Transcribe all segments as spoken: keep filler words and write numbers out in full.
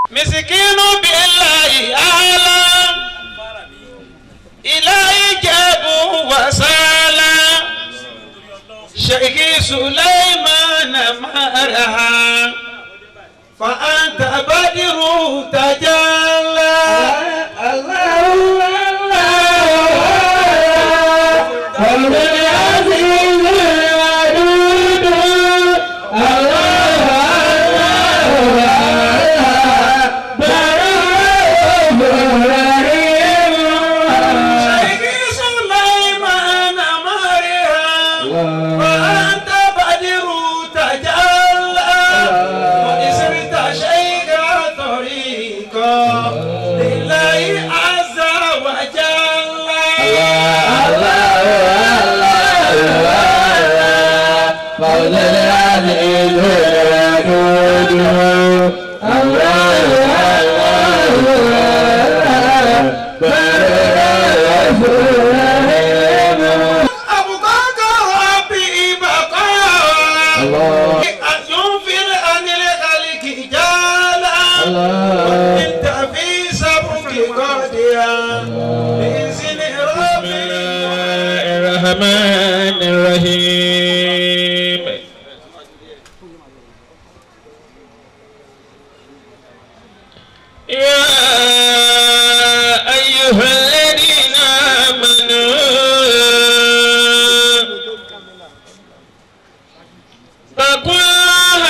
مسكين بالله أعلم إلهي جابوا وسالا شيخ سليمان مرها فأنت بدر تجلى الله الله العزيز الودود الله الرحمن الرحيم يا أيها الذين آمنوا اتقوا الله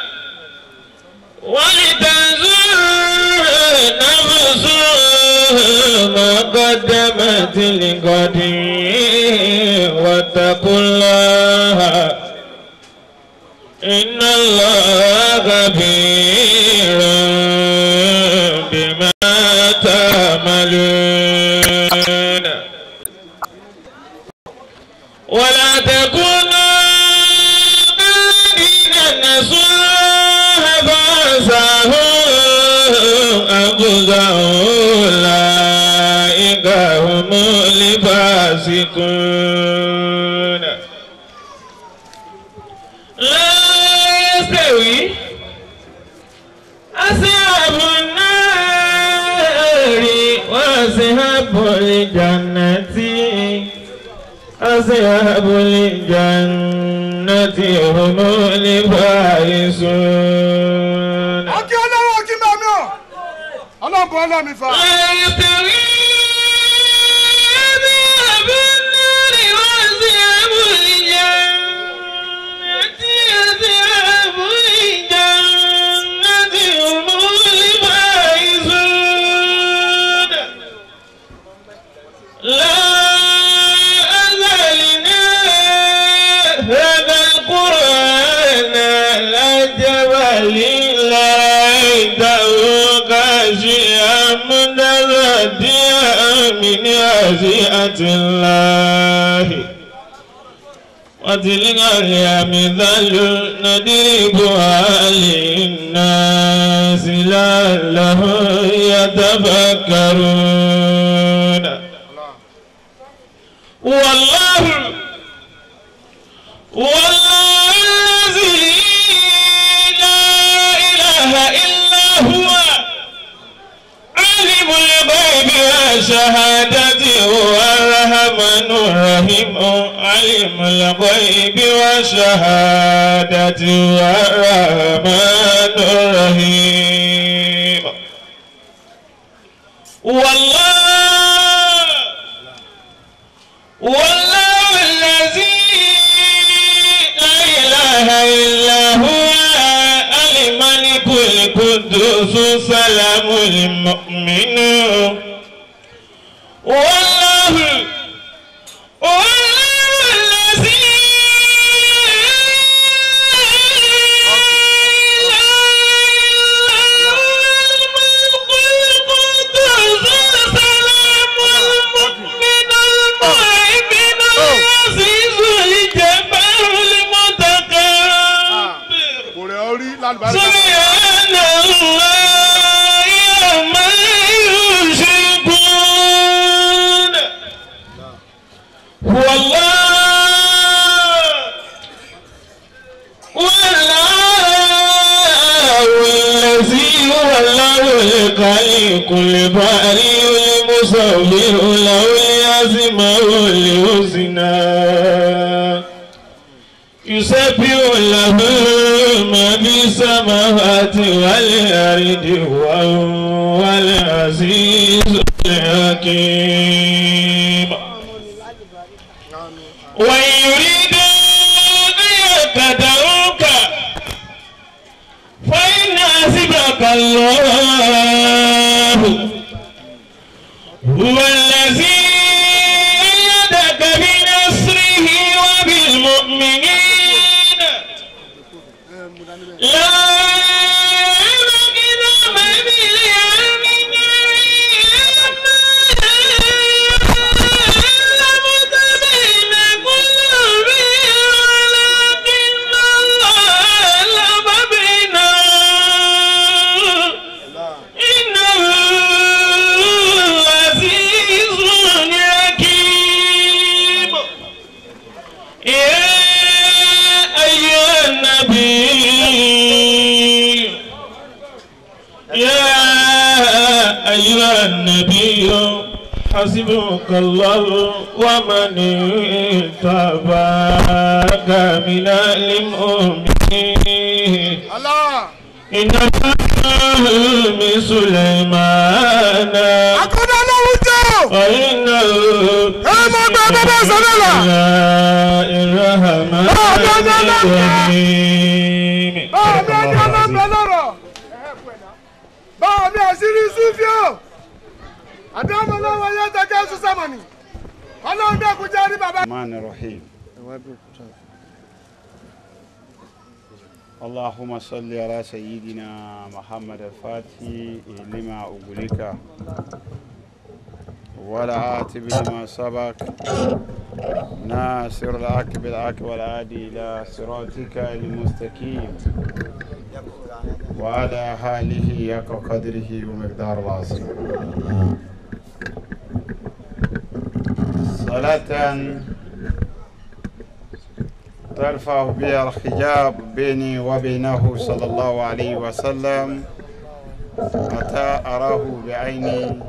ولتنظر نفس ما قدمت لغد واتقوا الله إن الله خبير بما تعملون ولا تكونوا كالذين نسوا الله فأنساهم أنفسهم أولئك هم الفاسقون لا يستوي أصحاب النار وأصحاب الجنة أصحاب الجنة هم الفائزون. أكيد الله أكيد مامي. الله بولا مفا. لا يستوي أصحاب النار وأصحاب الجنة أصحاب الجنة هم الفائزون. لا أزلنا هذا القرآن على جبل لا خاشعا مترديا من خشية الله وتلك الأمثال نضربها للناس لعلهم يتفكرون. والله والله الذي لا إله إلا هو عالم الغيب والشهادة هو الرحمن الرحيم. عالم الغيب والشهادة هو الرحمن الرحيم. والله والله الذي لا إله إلا هو الملك القدوس السلام المؤمن. والله والله الذي لا إله إلا هو الملك القدوس السلام المؤمن المهيمن العزيز الجبار المتكبر. سبحان الله عما يشركون. والله والله الذي هو الله الخالق البارئ المصور له الأسماء الحسنى يسبح له ما في السماوات والأرض وهو العزيز الحكيم وإن يريدوا أن يقتلوك فإن حسبك الله هو الذي أيدك بنصره وبالمؤمنين لا نقدم أيها النبي حسبك الله ومن اتبعك من المؤمنين إن من سليمان وإنه الرحمن الرحيم. Báwo ni àṣírí Súfíò? Àdámọ́ lọ́wọ́ yóò tẹ́jọ́ Súsàmọ̀nì. Ọlọ́run dẹ́kun jẹ́ rí bàbá. الرحمن الرحيم. اللهم صل على سيدنا محمد الفاتح لما أغلق والعاتب لما سبق ناصر الحق بالحق والهادي إلى صراطك المستقيم وعلى آله حق قدره ومقدار العظيم. صلاة ترفع بها الحجاب بيني وبينه صلى الله عليه وسلم حتى أراه بعيني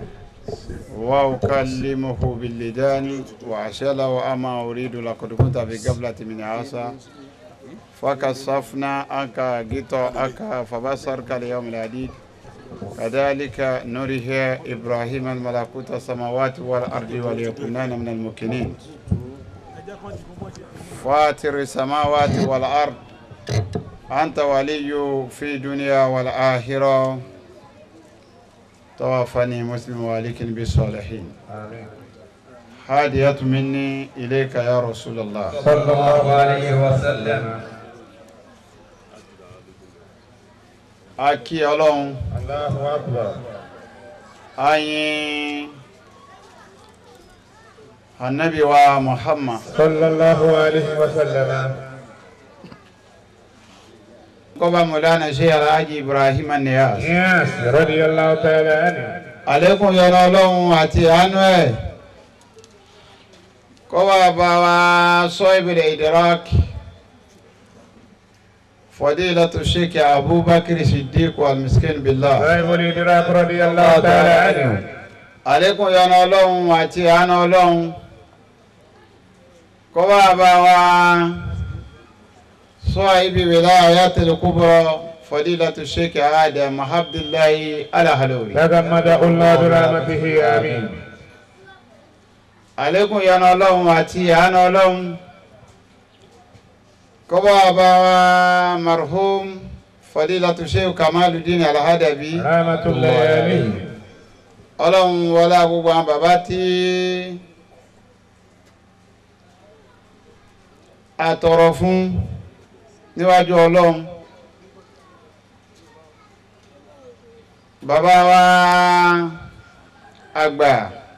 وأكلمه باللدان وأشله أما أريد لقد كنت في قبلة من عصا فكشفنا عنك غطاءك فبصرك اليوم الحديد كذلك نريه إبراهيم الملكوت السماوات والأرض وليكونان من الموقنين فاطر السماوات والأرض أنت ولي في دنيا والآخرة توفني مسلم والكن بالصالحين. آمين. هدية مني إليك يا رسول الله صلى الله عليه وسلم. أكي الله الله أكبر. أي النبي ومحمد صلى الله عليه وسلم. قبل مولانا شيخ الحاج إبراهيم النياس نياس رضي الله تعالى عنه. عليكم يا الله أتي عنه قبل بابا صاحب الإدراك فضيلة الشيخ أبو بكر الصديق والمسكين بالله صاحب الإدراك رضي الله تعالى عنه. عليكم يا الله أتي عنه الله قبل بابا صاحب ولاية الكبرى فضيلة الشيخ آدم عبد الله الهلوي تغمده الله برحمته آمين. عليكم يا الله أتي عنه الله كما بابا مرحوم فضيلة الشيخ كمال الدين الهدبي رحمة الله عليه. ọlọ́run wọlé gbogbo àwọn bàbá tí a tọrọ fún níwájú ọlọ́run bàbá wa àgbà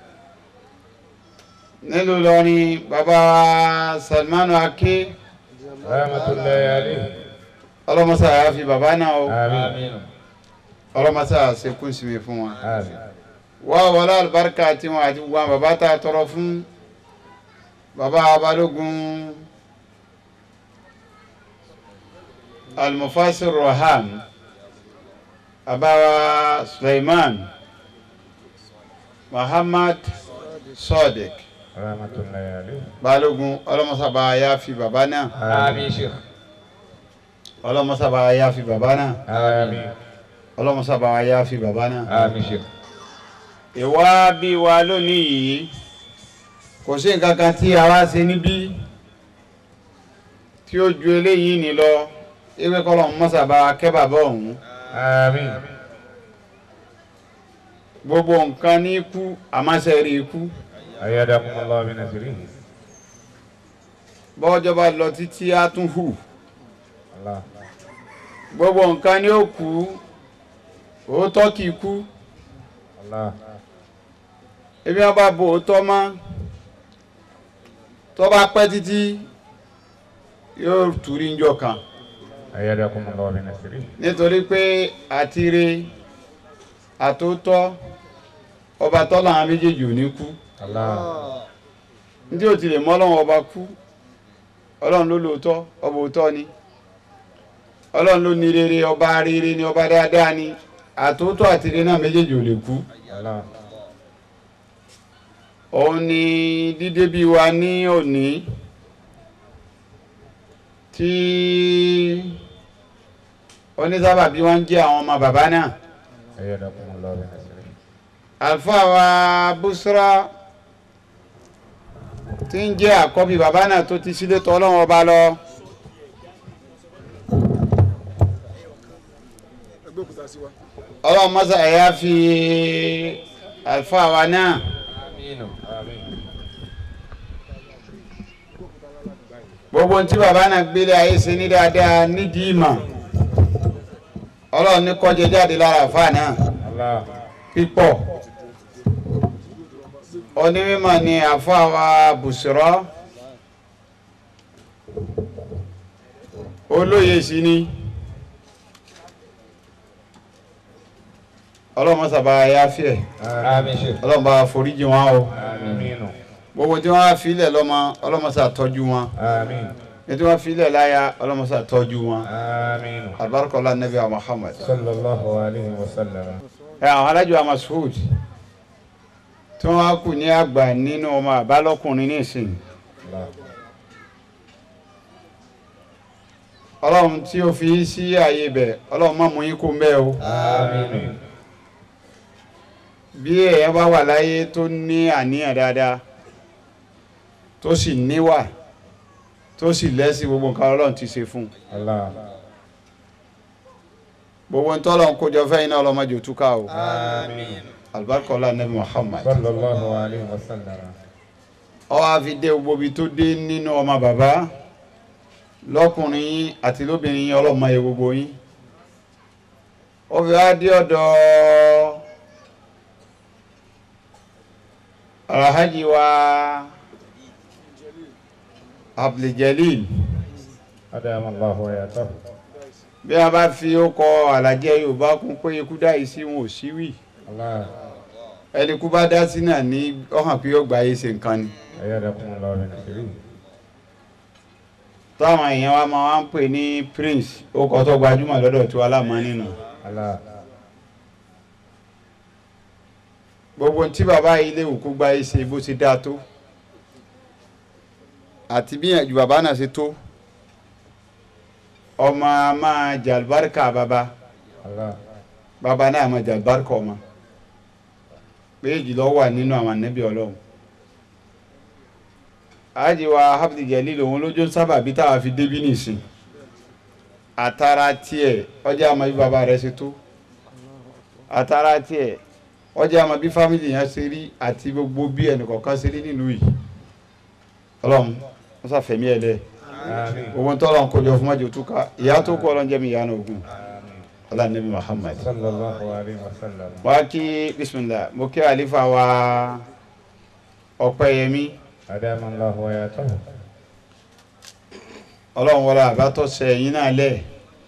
nílùú Ìlọrin bàbá wa Salmanu Ake rahmatullahi alayhi. ọlọ́mọsá yà fi bàbá náà o Àmín. ọlọ́mọsá ṣekún sinmi fún wa Àmín. wá wọlé àlùbáríkà tí wọn àti gbogbo àwọn bàbá tá a tọrọ fún bàbá Balógun Al-Mufassir Rohan abawa Suleiman Muhammad Sadiq rahmatullahi alayhi. Balógun ọlọ́mọsàbà yá fi bàbá náà. Àmín Sheikh. ọlọ́mọsàbà yá fi bàbá náà. Àmín. ọlọ́mọsàbà yá fi bàbá náà. Àmín Sheikh. ìwà bí wa lónìí yìí kò sí nǹkan kan tí a wá ṣe níbí tí ó ju eléyìí ní lọ ewé kọ́lọ̀ mọ́sàbà kẹ́ bàbá ọ̀hún. Àmín. gbogbo nǹkan ní ikú àmásẹ́rí ikú. Ayyadakumullahu bi nasrihi. bọ́jọ́ bá lọ títí á tún hù. Allah. gbogbo nǹkan ní ó kú òótọ́ kì í kú. Allah. ebi wọn bá bo òótọ́ mọ́ tó bá pẹ́ títí yóò túrí njọ́ kan. Ayyadakumullahu bi nasrihi. nítorí pé àtire àtótọ́ ọba tọ́lá àwọn méjèèjì ò ní kú. Allah. ní tí ó ti lè mọ́ ọlọ́run ọba kú ọlọ́run ló lóòótọ́ ọba òótọ́ ni ọlọ́run ló ní rere ọba rere ni ọba dáadáa ni àtótọ́ àtire náà méjèèjì ò lè kú. Allah. òun ni dídé bí wa ní òní tí onísábà bí wọ́n ń jẹ́ àwọn ọmọ bàbá náà. Ayyadakumullahu bi nasrihi. àlùfáà wa Busra tí ń jẹ́ àkọ́bí bàbá náà tó ti sílé tọ́ ọlọ́run ọba lọ. ọlọ́run mọ́sá ẹ̀yà fi àlùfáà wa náà. Àmín. Àmín. gbogbo tí bàbá náà gbélé ayé ṣe ní dáadáa nídìí ìmọ̀ ọlọ́run ní kó jẹ jáde lára àlùfáà náà Allah. pípọ̀. onímọ̀ ni àlùfáà wa Busra olóye sí ni ọlọ́run mọ́sàbá yá fíẹ̀ Àmín Sheikh. ọlọ́run bá foríjì wọn o. Àmín. gbogbo tí wọ́n fi ilẹ̀ lọ́mọ ọlọ́mọsà tọ́jú wọn Àmín. ní tí wọ́n fi ilẹ̀ láya ọlọ́mọsà tọ́jú wọn. Àmín. alibarikọla nabi Muhammad. Sallallahu alayhi wa sallam. ẹ àwọn alájọ Mas'ud tí wọ́n wá kù ní àgbà nínú ọmọ àbálọ́kùnrin ní ìsìn Allah. ọlọ́run tí ó fi sí ààyè bẹ̀ ọlọ́run má mú yín kó mbẹ́ o. Àmín. bí èèyàn bá wà láyé tó ní àníyàn dáadáa tó sì níwà tó sì lẹ́sìn gbogbo nǹkan ọlọ́run ti ṣe fún un. Allah. gbogbo ń tọ́lọ̀ ń kójọ fẹ́yìn náà ọlọ́mọdé òtúkà o. Àmín. alibarikọla nabi Muhammad. Sallallahu alayhi wa sallam. ọ wá fi dé gbogbo ibi tó dé nínú ọmọ bàbá lọ́kùnrin yín àti lóbìnrin yín ọlọ́mọ yẹ gbogbo yín. ó fi wá dé ọ̀dọ̀ alhaji wa Abdul-Jalil. Adamallahu wa yatahu. bí a bá fi ó kọ àlàjẹ Yorùbá kún pé ikú dá yìí sí wọn ò sí wì Allah. ẹni kú bá dá sí náà ní ọ̀hàn pé ó gba ayé ṣe nǹkan ni. Ayyadakumullahu bi nasrihi. táwọn èèyàn wa máa wá ń pè ní Prince ó kọ tó gbajúmọ̀ lọ́dọ̀ tí wọ́n lámọ́ nínú. Allah. gbogbo tí bàbá yìí léwu kó gba ayé ṣe bó ṣe dáa tó àti bí ìyànjú bàbá náà ṣe tó ọmọ máa jàlbáríkà bàbá Allah. bàbá náà máa jàlbáríkà ọmọ méjì ló wà nínú àwọn ànábì Ọlọ́run. àjíwá Abdul-Jalil òun lójó sábà bí táwa fi débí nìsín àtàrà tiẹ̀ ọjà àmọ́ bí bàbá rẹ̀ ṣe tó àtàrà tiẹ̀ ọjà àmọ́ bí fámìlì yẹn ṣe rí àti gbogbo bí ẹnìkọ̀ọ̀kan ṣe rí nílùú yìí. Ọlọ́run wọ́n sàfẹ̀mí ẹ̀ lẹ̀ Àmín. owó ń tọ́lọ̀ ń kójọ fún májò túká ìyá tó kọ́ ọlọ́njẹ́ mi ìyá náà ogun ọlá Nabi Muhammad. Sallallahu alayhi wa sallam. wá kí bismillah mo kí àlífà wa Ọpẹ́yẹmí Adamallahu wa yatahu. ọlọ́run wọlé àbátọ́ sẹ́yìn náà lẹ̀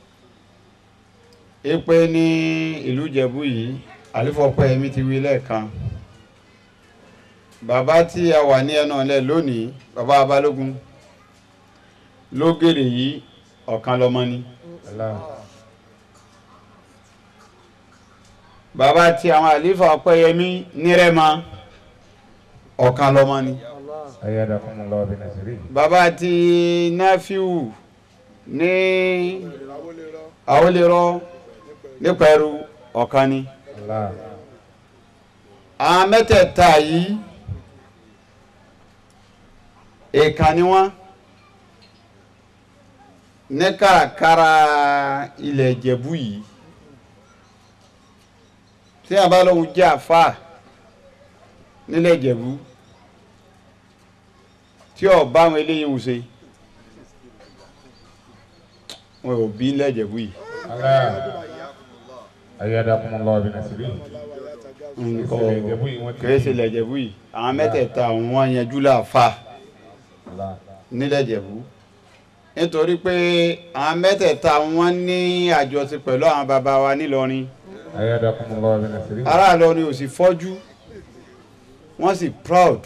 é pé ní ìlú Ìjẹ̀bú yìí àlífà Ọpẹ́yẹmí ti wí lẹ́ẹ̀kan bàbá tí a wà ní ẹnu ọ̀lẹ́ lónìí bàbá Balógun lógèrè yìí ọ̀kan lọ́mọ ni Allah. bàbá tí àwọn àlífà Ọpẹ́yẹmí nírẹ́mà ọ̀kan lọ́mọ ni. Ayyadakumullahu bi nasrihi. bàbá tí Nafiu ní Awolero nípẹ̀rù ọ̀kan ni. Allah. àwọn mẹ́tẹ̀ẹ̀ta yìí èèkàn ni wọ́n ní kàràkàrà ilẹ̀ Ìjẹ̀bú yìí tí a bá lóhun jẹ́ àfáà nílẹ̀ Ìjẹ̀bú tí ó bá àwọn eléyìí ń ṣe wọn ò bí nílẹ̀ Ìjẹ̀bú yìí. Allah. Ayyadakumullahu bi nasrihi. kìí ṣe ilẹ̀ Ìjẹ̀bú yìí àwọn mẹ́tẹ̀ẹ̀ta wọn yanjú láàfáà nílẹ̀ Ìjẹ̀bú nítorí pé àwọn mẹ́tẹ̀ẹ̀ta wọn ní àjọṣe pẹ̀lú àwọn bàbá wa nílọrin. Ayyadakumullahu bi nasrihi. ará Ìlọrin ò sì fọ́jú wọ́n sì proud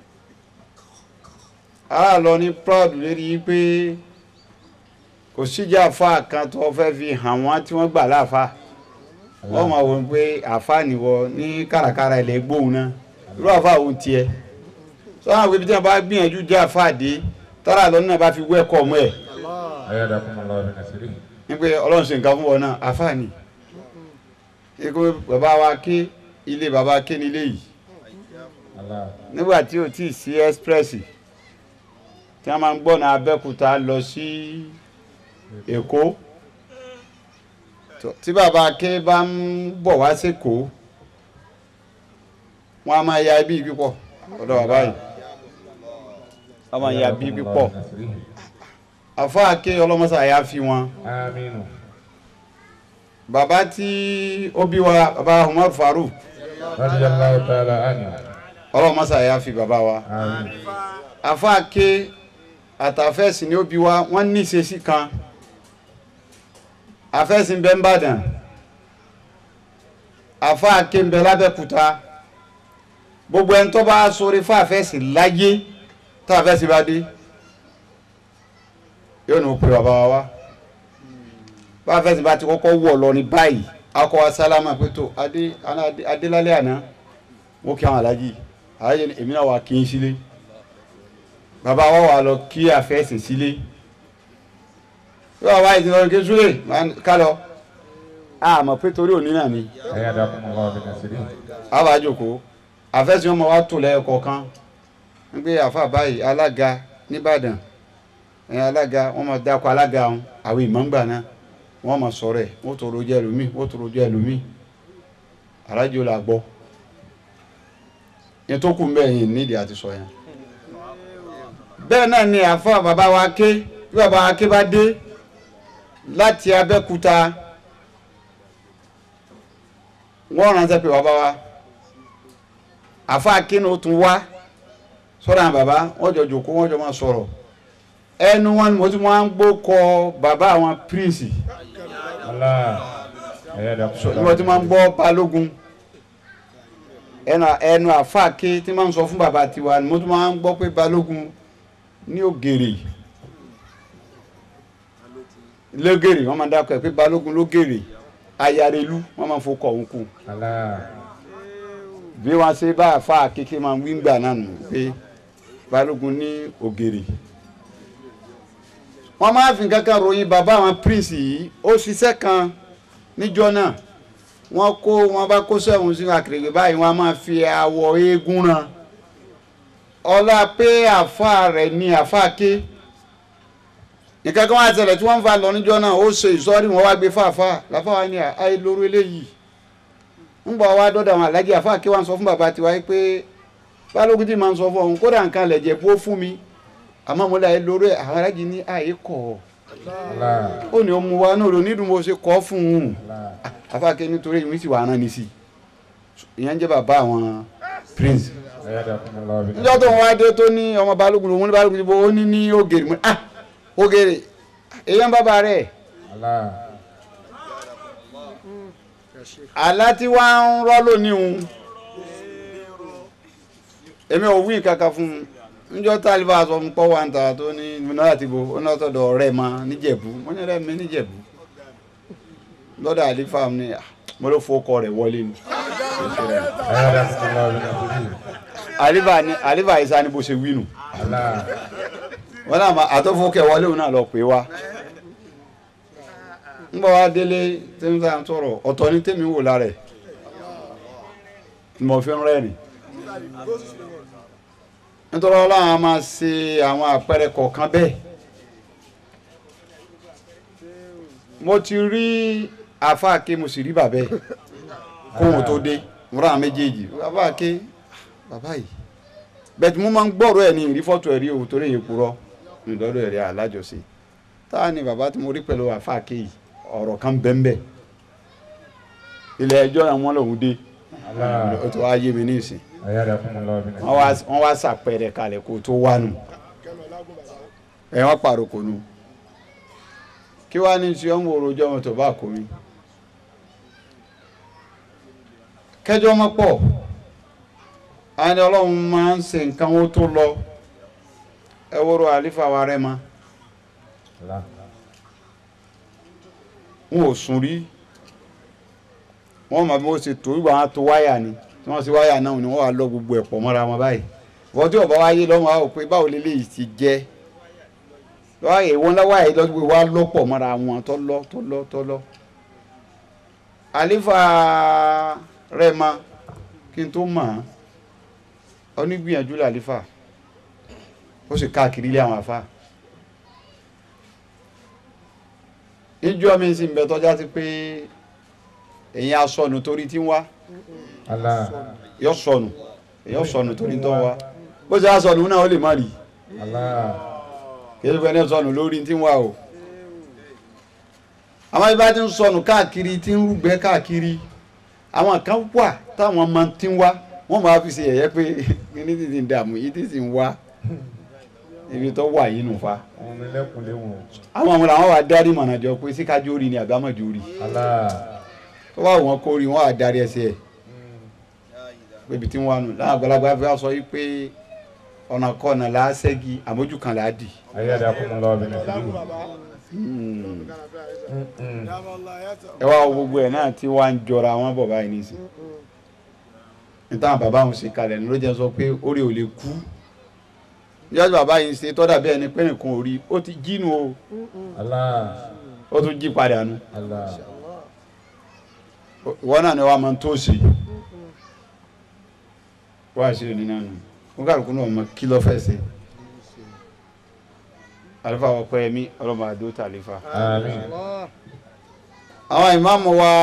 ará Ìlọrin proud lérí pé kò síjà àfáà kan tó fẹ́ fi hàn wọ́n tí wọ́n gbà láàfáà wọ́n máa wọ́n pé àfáà nìwọ ní kàràkàrà ilẹ̀ gbóhùn náà irú àfáà òun tiẹ̀ sọ́wọ́n àwọn ibi tí wọ́n bá gbìyànjú jẹ́ àfáà dé tọ́ra Ìlọrin náà bá fi wẹ́kọ̀ ọmọ ẹ̀ Ayyadakumullahu bi nasrihi. ní pé Ọlọ́run ṣe nǹkan fún wọn náà àfáà ni ikú bàbá wa ké ilé bàbá ké nílé yìí nígbà tí ò tí ì sí express tí wọ́n máa ń gbọ́nà Abẹ́òkúta lọ sí Èkó tí bàbá ké bá ń bọ̀ wá sí Èkó wọ́n á máa ya ibi pípọ̀ ọ̀dọ̀ bàbá yìí wọ́n máa ya ibi pípọ̀ àfáà ké ọlọ́mọsà yá fi wọn. Àmín. bàbá tí ó bí wa bàbá Umar Farouk Radiyallahu ta'ala anhu. ọlọ́mọsà yá fi bàbá wa. Àmín. àfáà ké àtàfẹ́sì ni ó bí wa wọ́n ní ìṣesí kan àfẹ́sì ń bẹ n'Íbàdàn àfáà ké ń bẹ l'Ábẹ́òkúta gbogbo ẹni tó bá sórí fáfẹ́sì láyé tá àfẹ́sì bá dé yóò ní o pè bàbá wa wá fáfẹ́sì bá ti kọ́kọ́ wọ̀ lọ ní báyìí akọ wa sálámà pé tó adé adélálẹ́ àná wọ́n kí àwọn alájì alájì ní èmi náà wà kí n sílé bàbá wa wà lọ kí àfẹ́sì sílé yóò wá ìdílé ọ̀rọ̀ kéṣúlẹ̀ ká lọ àmọ́ pé torí òní náà ni Ayyadakumullahu bi nasrihi. àbájòkó àfẹ́sì wọn mọ̀ wá tò lẹ́ẹ̀kọ̀ọ̀kan nígbé àfà báyìí alága nìbàdàn ẹ̀yìn alága wọ́n mọ̀ dákọ̀ alága wọn àwọn ìmọ̀ǹgbà náà wọ́n mọ̀ sọ̀rọ̀ ẹ̀ wọ́n tó rojọ́ ẹlòmíì wọ́n tó rojọ́ ẹlòmíì alájò là gbọ́ yẹn tó kù mẹ́yìn nídìí àti sọ yẹn. bẹ́ẹ̀ náà ni àfà bàbá wa ké bí bàbá wa ké bá dé láti Abẹ́òkúta wọ́n ránṣẹ́ pé bàbá wa àfà ké ní ó tún wá sọ́dọ̀ àwọn bàbá wọ́n jọ jòkó wọ́n jọ máa sọ̀rọ̀ ẹnu wọn mo ti máa ń gbó kọ bàbá àwọn prince mo ti máa ń gbọ́ balógun ẹnu ẹnu àfáàké tí máa ń sọ fún bàbá tiwa mo ti máa ń gbọ́ pé balógun ní ògèrè lógèrè wọ́n máa ń dákọ̀ ẹ̀ pé balógun lógèrè ayarelu wọ́n máa ń fọkọ̀ òun kù bí wọ́n ṣe bá àfáàké kí máa ń wí gbà náà nù pé balógun ní ògèrè wọ́n máa fi kankan ròyìn bàbá àwọn prince yìí ó ṣiṣẹ́ kan níjọ́ náà wọ́n kó wọ́n bá kó sẹ́wọ̀n sínú àkèrègbè báyìí wọ́n máa fi àwọ̀ eégún rán ọlá pé àfa rẹ̀ ní àfáàké nǹkan kan wá ṣẹlẹ̀ tí wọ́n ń fa lọ níjọ́ náà ó ṣe ìsọ́rí wọn wá gbé fàáfà láfáà ní àyè lóru eléyìí ń bọ̀ wá dọ́dọ̀ àwọn alájí àfáàké wá ń sọ fún bàbá tiwa pé balógun tí máa ń sọ fún ọ̀hún kódà nǹkan lẹ̀jẹ̀ bó fún mi àmọ́ mo láyé lórí ẹ̀ àwọn alájí ní àyè kọ̀ ó ní ọmọ wa náà ló nídùú mo ṣe kọ́ fún un àfáàké nítorí ìwé sì wà rán ni sí ìyẹn jẹ́ bàbá àwọn prince níjọ́ tó ń wá dé tó ní ọmọ balógun lòun ní balógun níbo ó ní ní ògèrè mo ní ah ògèrè èèyàn bàbá rẹ̀ àlá tí wàá ń rọ́ lónìí òun èmi ò wí kankan fún un njọ taliba sọ fún pọ wa ń ta tó ní múnára ti bo ó náà tọ̀dọ̀ ọ̀rẹ́ ma níjẹ̀bú wọ́n ní ọ̀rẹ́ mi níjẹ̀bú lọ́dọ̀ àlífà ní mo ló fọkọ rẹ̀ wọlé ni أيدكم الله بنصره alifa ni alifa isa ni bó ṣe wí nù الله wọn náà ma àtọ́fọ́kẹ́ wọlé òun náà lọ pé wá ń bọ̀ wá délé tí ń sàn sọ̀rọ̀ ọ̀tọ̀ ní tèmi wò lára ẹ̀ mo fi ń rẹ́rìn nítorí ọlọ́run a máa ṣe àwọn àpẹẹrẹ kọ̀ọ̀kan bẹ́ẹ̀ mo ti rí àfáàké mo sì rí bàbá ẹ̀ kóhun tó dé mo rà àwọn méjèèjì àfáàké bàbá yìí bẹ́ẹ̀ tí mo máa ń gbọ́rọ̀ ẹ̀ ní ìrí fọ́tò ẹ̀rí òwò torí èyí purọ́ ìdọ́dọ̀ ẹ̀rí alájọsí táà ni bàbá tí mo rí pẹ̀lú àfáàké yìí ọ̀rọ̀ kan bẹ́ẹ̀ ilé ẹjọ́ náà wọ́n lòun dé ó tó wá yé mi ní ìsìn أيدكم الله بنصره wọ́n wá sàpẹrẹ kalẹ̀ kó tó wá nù ẹ̀ wọ́n pàrokò nù kí wá ní tí wọ́n ń wòrò ọjọ́ mọ́tò bá kó mi kẹjọ́ mọ́ pọ̀ àni ọlọ́run máa ń ṣe nǹkan ó tó lọ ẹ wòrò àlífà wa rẹ̀ ma الله wọn ò sùn rí wọn mọ̀ bí wọ́n ṣe tó ìgbà wọn tó wáyà ni tí wọ́n ṣe wáyà náà ni wọ́n wá lọ gbogbo ẹ̀pọ̀ mọ́ra wọn báyìí wọ́n tí ọba wáyé lọ́wọ́ àwọn pé báwo lélẹ́yìí ti jẹ́ lọ́wọ́ wọn lọ́wọ́ àyè lọ́dún wa lọ́pọ̀ mọ́ra wọn tó lọ tó lọ tó lọ. àlífà rẹ̀ ma kí n tó mọ̀ ọ́ onígbìyànjú làlífà ó sì káàkiri ilé àwọn àfa ìjọ mi sì ń bẹ tọ́já sí pé èyàn asọnù torí tí ń wá الله yọ sọnù èyàn sọnù torí tó ń wá bó ṣe asọnù náà ó lè má rí الله kìí ṣe ní sọnù lórí tí ń wá o àwọn ibà tí ń sọnù káàkiri tí ń rúgbẹ́ káàkiri àwọn kan wà táwọn ọmọ tí ń wá wọ́n máa fi ṣe ẹ̀yẹ pé kíní ti ti ń dààmú yìí ti sì ń wá ibi tó wà yìí nù fa ọmọ ẹlẹ́kùn léwọ̀n àwọn ọmọ làwọn wà dárí mọ̀nà jọ pé síkájú orí ni àbámọ̀jú orí الله tó bá wọn kórìí wọn á darí ẹsẹ̀ ẹ̀ pé ibi tí wọ́n wà nù láwọn àgbàlagbà fi wá sọ yìí pé ọ̀nà kọ̀ọ̀nà là á ṣẹ́gi àmójú kan là á dì. أيدكم الله بنصره ẹ wá wo gbogbo ẹ̀ náà tí wọ́n á ń jọra wọn bọ̀ báyìí nísìn nítawọn bàbá wọn ṣe kalẹ̀ ní ló jẹ́ sọ pé orí ò lè kú yọjú bàbá yìí ṣe tọ́dà bí ẹni pé nìkan ò rí ó ti jí nu o الله ó tún jí padà nu الله ìwọ náà ni wàá máa tó ṣe wá ṣe òní náà nù wọn kàlùkù náà mọ kí ló fẹ́ ṣe àlùfà ọpẹ́ mi ọlọ́mọ àdó tàlífà. آمين àwọn ìmáàmù wa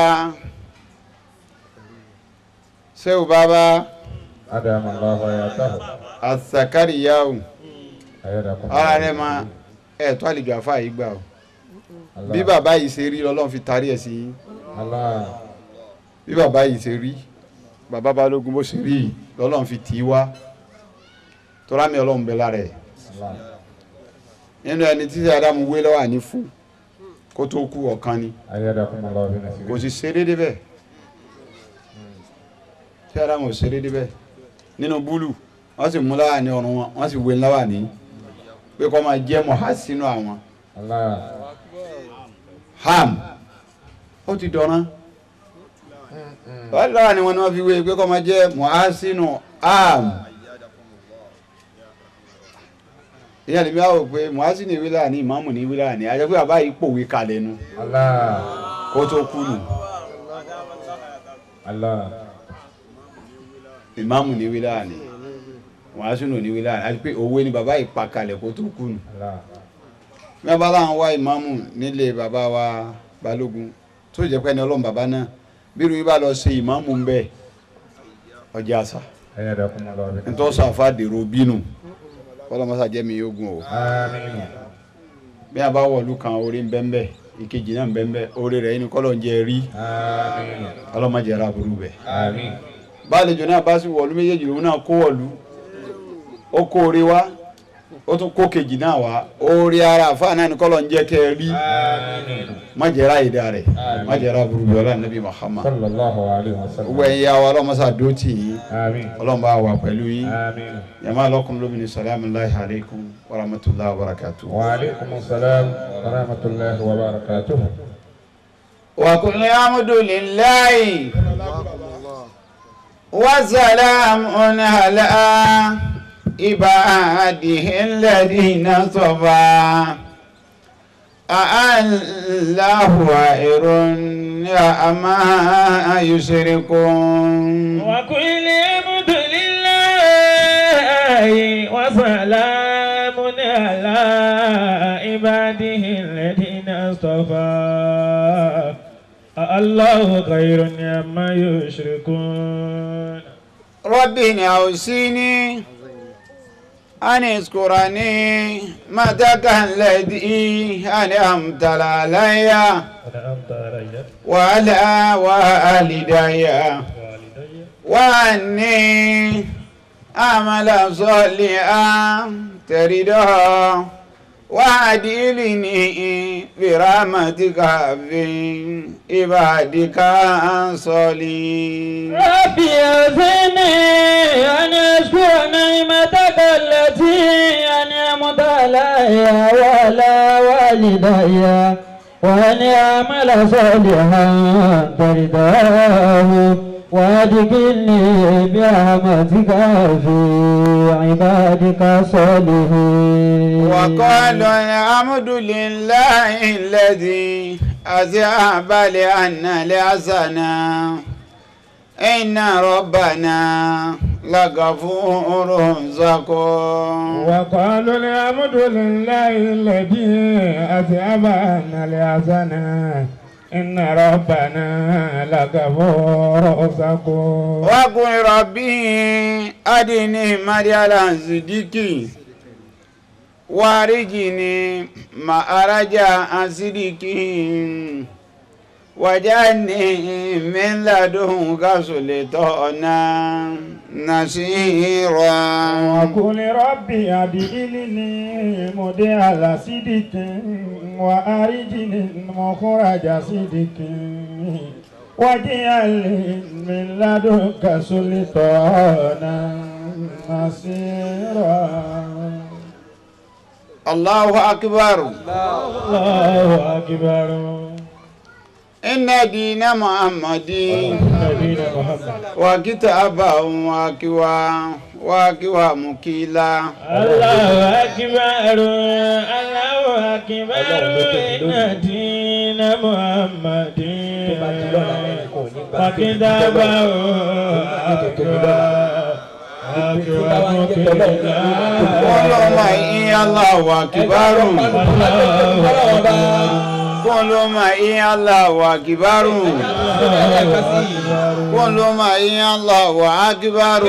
ṣéwù bàbá أدام الله حياته àsàkárìyáwù أيدكم ara الله rẹ̀ máa ẹ̀ tó àlejò àfa yìí gbà o الله bí bàbá yìí ṣe rí lọ́lọ́run fi tarí ẹ̀ sí yín الله bí bàbá yìí ṣe rí bàbá balógun bó ṣe rí yìí lọ́lọ́run fi tì í wá tọ́lá mi ọlọ́run bẹ lára ẹ̀ الله nínú ẹni tí Ádámù wé lọ́wọ́ àní fún kó tó kú ọ̀kan ni أيدكم الله kò بنصره sì ṣe déédéé bẹ́ẹ̀ tí Ádámù ò ṣe déédéé bẹ́ẹ̀ nínú búlù wọ́n sì mú láwà ní ọrùn wọn wọ́n sì wé láwà ní pé kó máa jẹ́ mọ̀há sínú àwọn الله ham ó ti dọ̀rán wọ́n láwà ní wọn ni wọ́n fi wé pé kó máa jẹ́ mọ̀há sínú ham ìyá lèmi àwọn pé mọ̀há sínú ìwé láwà ní ìmáàmù ní ìwé láwà ní ajẹ́ pé bàbá yìí pòwe kalẹ̀ nu الله kó tó kú nù الله ìmáàmù ní ìwé láwà ní mọ̀há sínú ní ìwé láwà ní àti pé òwe ni bàbá yìí pa kalẹ̀ kó tó kú nù. الله bí wọ́n bá láwọn wá ìmáàmù nílé bàbá wa balógun tó jẹ́ pé ní ọlọ́run bàbá náà bí irú yìí bá lọ ṣe ìmáàmù ń bẹ̀ ọjà àṣà أيدكم الله بنصره nítorí sàfà dèrò bínú ọlọ́mọṣà jẹ́ mi ogun o آمين bí wọ́n bá wọ̀lú kan orí ń bẹ́ ń bẹ́ ìkejì náà ń bẹ́ ń bẹ́ orí rẹ̀ yín ni kọ́lọ̀ ń jẹ́ rí آمين ọlọ́mọdé ara burú bẹ̀. آمين báàlejò náà bá sì wọ̀lú méjèèjì lòun náà kó wọ̀lú ó kó orí wá ó tún kó kejì náà wá orí ara àfáà náà ni kọ́lọ̀ ń jẹ́ kẹ́ ẹ rí آمين má jẹ́ra ìdá rẹ̀ má jẹ́ra burú bẹ̀ ọlọ́run Nábì Muhammad صلى الله عليه وسلم gbogbo ẹ̀yin ya wa ọlọ́mọṣà dó tì yín آمين ọlọ́run bá wà pẹ̀lú yín آمين yàmá lọ́kùn lóbìnrin salamu alayhi alaykum wa rahmatulahi wa barakatuh. وعليكم السلام ورحمة الله وبركاته وقل الحمد لله وسلام على عباده الذين اصطفى الله خير عما يشركون وقل الحمد لله وسلام على عباده الذين اصطفى الله خير عما يشركون ربي أوصيني أن اذكرني متك الذي أنعمت علي وعلى والدي وأني أعمل صالحا ترضاه وأدخلني برحمتك في عبادك الصالحين. ربي أوزعني أن أشكر نعمتك التي أنعمت علي وعلى والدي وأن أعمل صالحا ترضاه وأدخلني برحمتك في عبادك الصالحين. وقال الحمد لله الذي أذهب عنا الحزنا إن ربنا لغفور شكور. وقالوا الحمد لله الذي أذهب عنا الحزنا إن ربنا لغفور شكور. وقل ربي أدني مريالا صديقي وارجني ما أرجع صديقي وجعلني من لدنك سلطانا نصيرا. وقل ربي أدخلني مدخل صدق وأخرجني مخرج صدق واجعل من لدنك سلطانا نصيرا. الله أكبر. الله أكبر. إن دين محمد نبينا محمد وكتابه وكوا وكوا مكيلا. الله أكبر الله أكبر إن دين محمد وكتابه Kolo mai Allahu Akbar. Kolo mai Allahu Akbar. Kolo mai Allahu Akbar.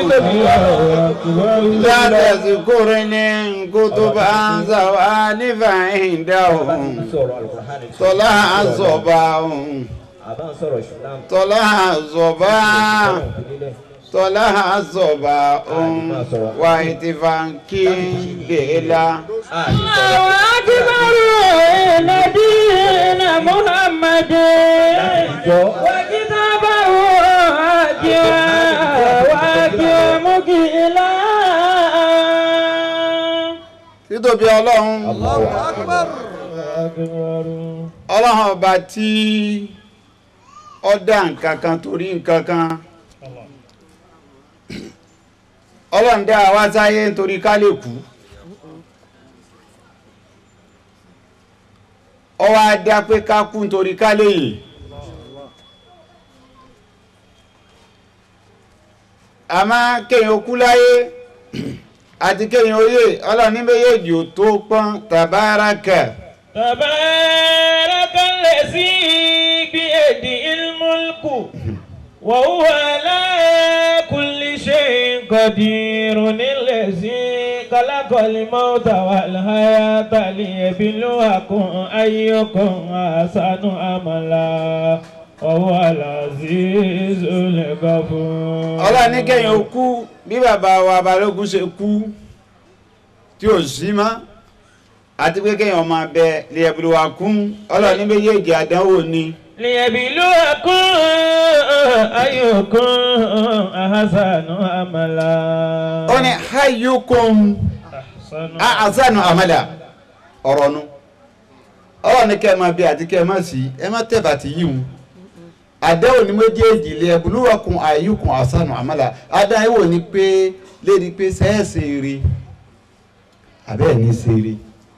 La tazkurni kutuban zawani fa'indahum. Tola azobahum. Tola azobahum. Tola azobahum. Wa itifanki bila. Allahu Akbar Nadina Muhammad wa kitabahu wa mukila. Títóbi Ọlọ́run. Allahu Akbar. Ọlọ́run ọba tí ó dá nǹkan kan torí nǹkan kan. Ọlọ́run dá wa sáyé nítorí ká lè kú. Ó wá dá pé ká kú nítorí ká lè yè. Àmọ́ kéèyàn kú láyé àti kéèyàn oyè Ọlọ́run ní méjèèjì ò tó pọ́n tàbáraka. تبارك الذي بيده الملك وهو على كل شيء قدير الذي خلق الموت والحياة ليبلوكم أيكم أحسن عملا وهو العزيز الغفور. Ọlọ́run ní kéèyàn kú bí bàbá wa Balógun ṣe kú tí ò sí mọ́ àti pé kéèyàn máa bẹ liyabluwakum. Ọlọ́run ní méjèèjì àdánwò ni. ليبلوكم أيكم أحسن عملا. Ó ní ayyukum ahsanu amala ọ̀rọ̀ nu. Ọlọ́run ní kẹ́ ẹ máa bẹ àti kẹ́ ẹ má sí ẹ má tẹ̀bà tí yíhun àdéhùn ní méjèèjì lé ẹbùlúwàkùn àyíkùn àsánù àmàlà adáyéwò ni pé lédi pé sẹ́ẹ̀sì rí àbẹ́ẹ̀ ní sèré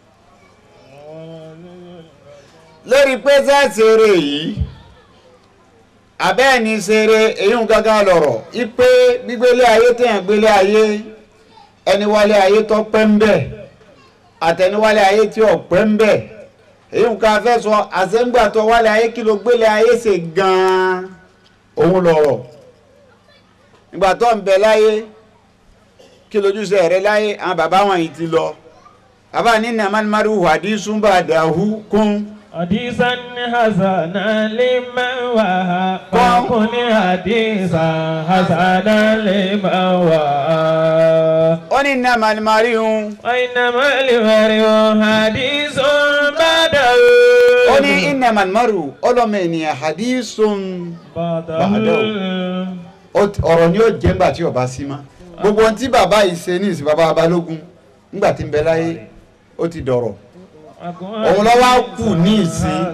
lérí pé sẹ́ẹ̀sì rí yìí àbẹ́ẹ̀ ní sèré èyí ń gángan lọ̀rọ̀ ipé gbígbélé ayé téèyàn gbélé ayé ẹni wálé ayé tó pẹ́ ń bẹ̀ àtẹniwálé ayé tí ò pẹ́ ń bẹ̀ èyí ń ká fẹ́ sọ àṣẹ́ngbà tó wálé ayé kí ló gbélé ayé ṣe gan-an òun lọ̀rọ̀ ìgbà tó ń bẹ láyé kí lójúṣe rẹ láyé àwọn bàbá wọn yìí ti lọ bàbá ní nàmánimárù hadisun ba'dahu kún. hadisan hasana liman waha kún ní hadisan hasana liman waha. ó ní nàmánimárù. wa nàmánimárù hadisun ba'dahu. ó ní ìnàmánimárù ọlọ́mọ ènìyàn hadisun ba'dahu. ọ̀rọ̀ ni ó jẹ́ ńgbà tí ọba sí ma gbogbo ohun tí bàbá yìí ṣe ní ìsìn bàbá Balógun nígbà tí ń bẹ láyé ó ti dọ̀rọ̀ òun lọ́wọ́ kù ní ìsìn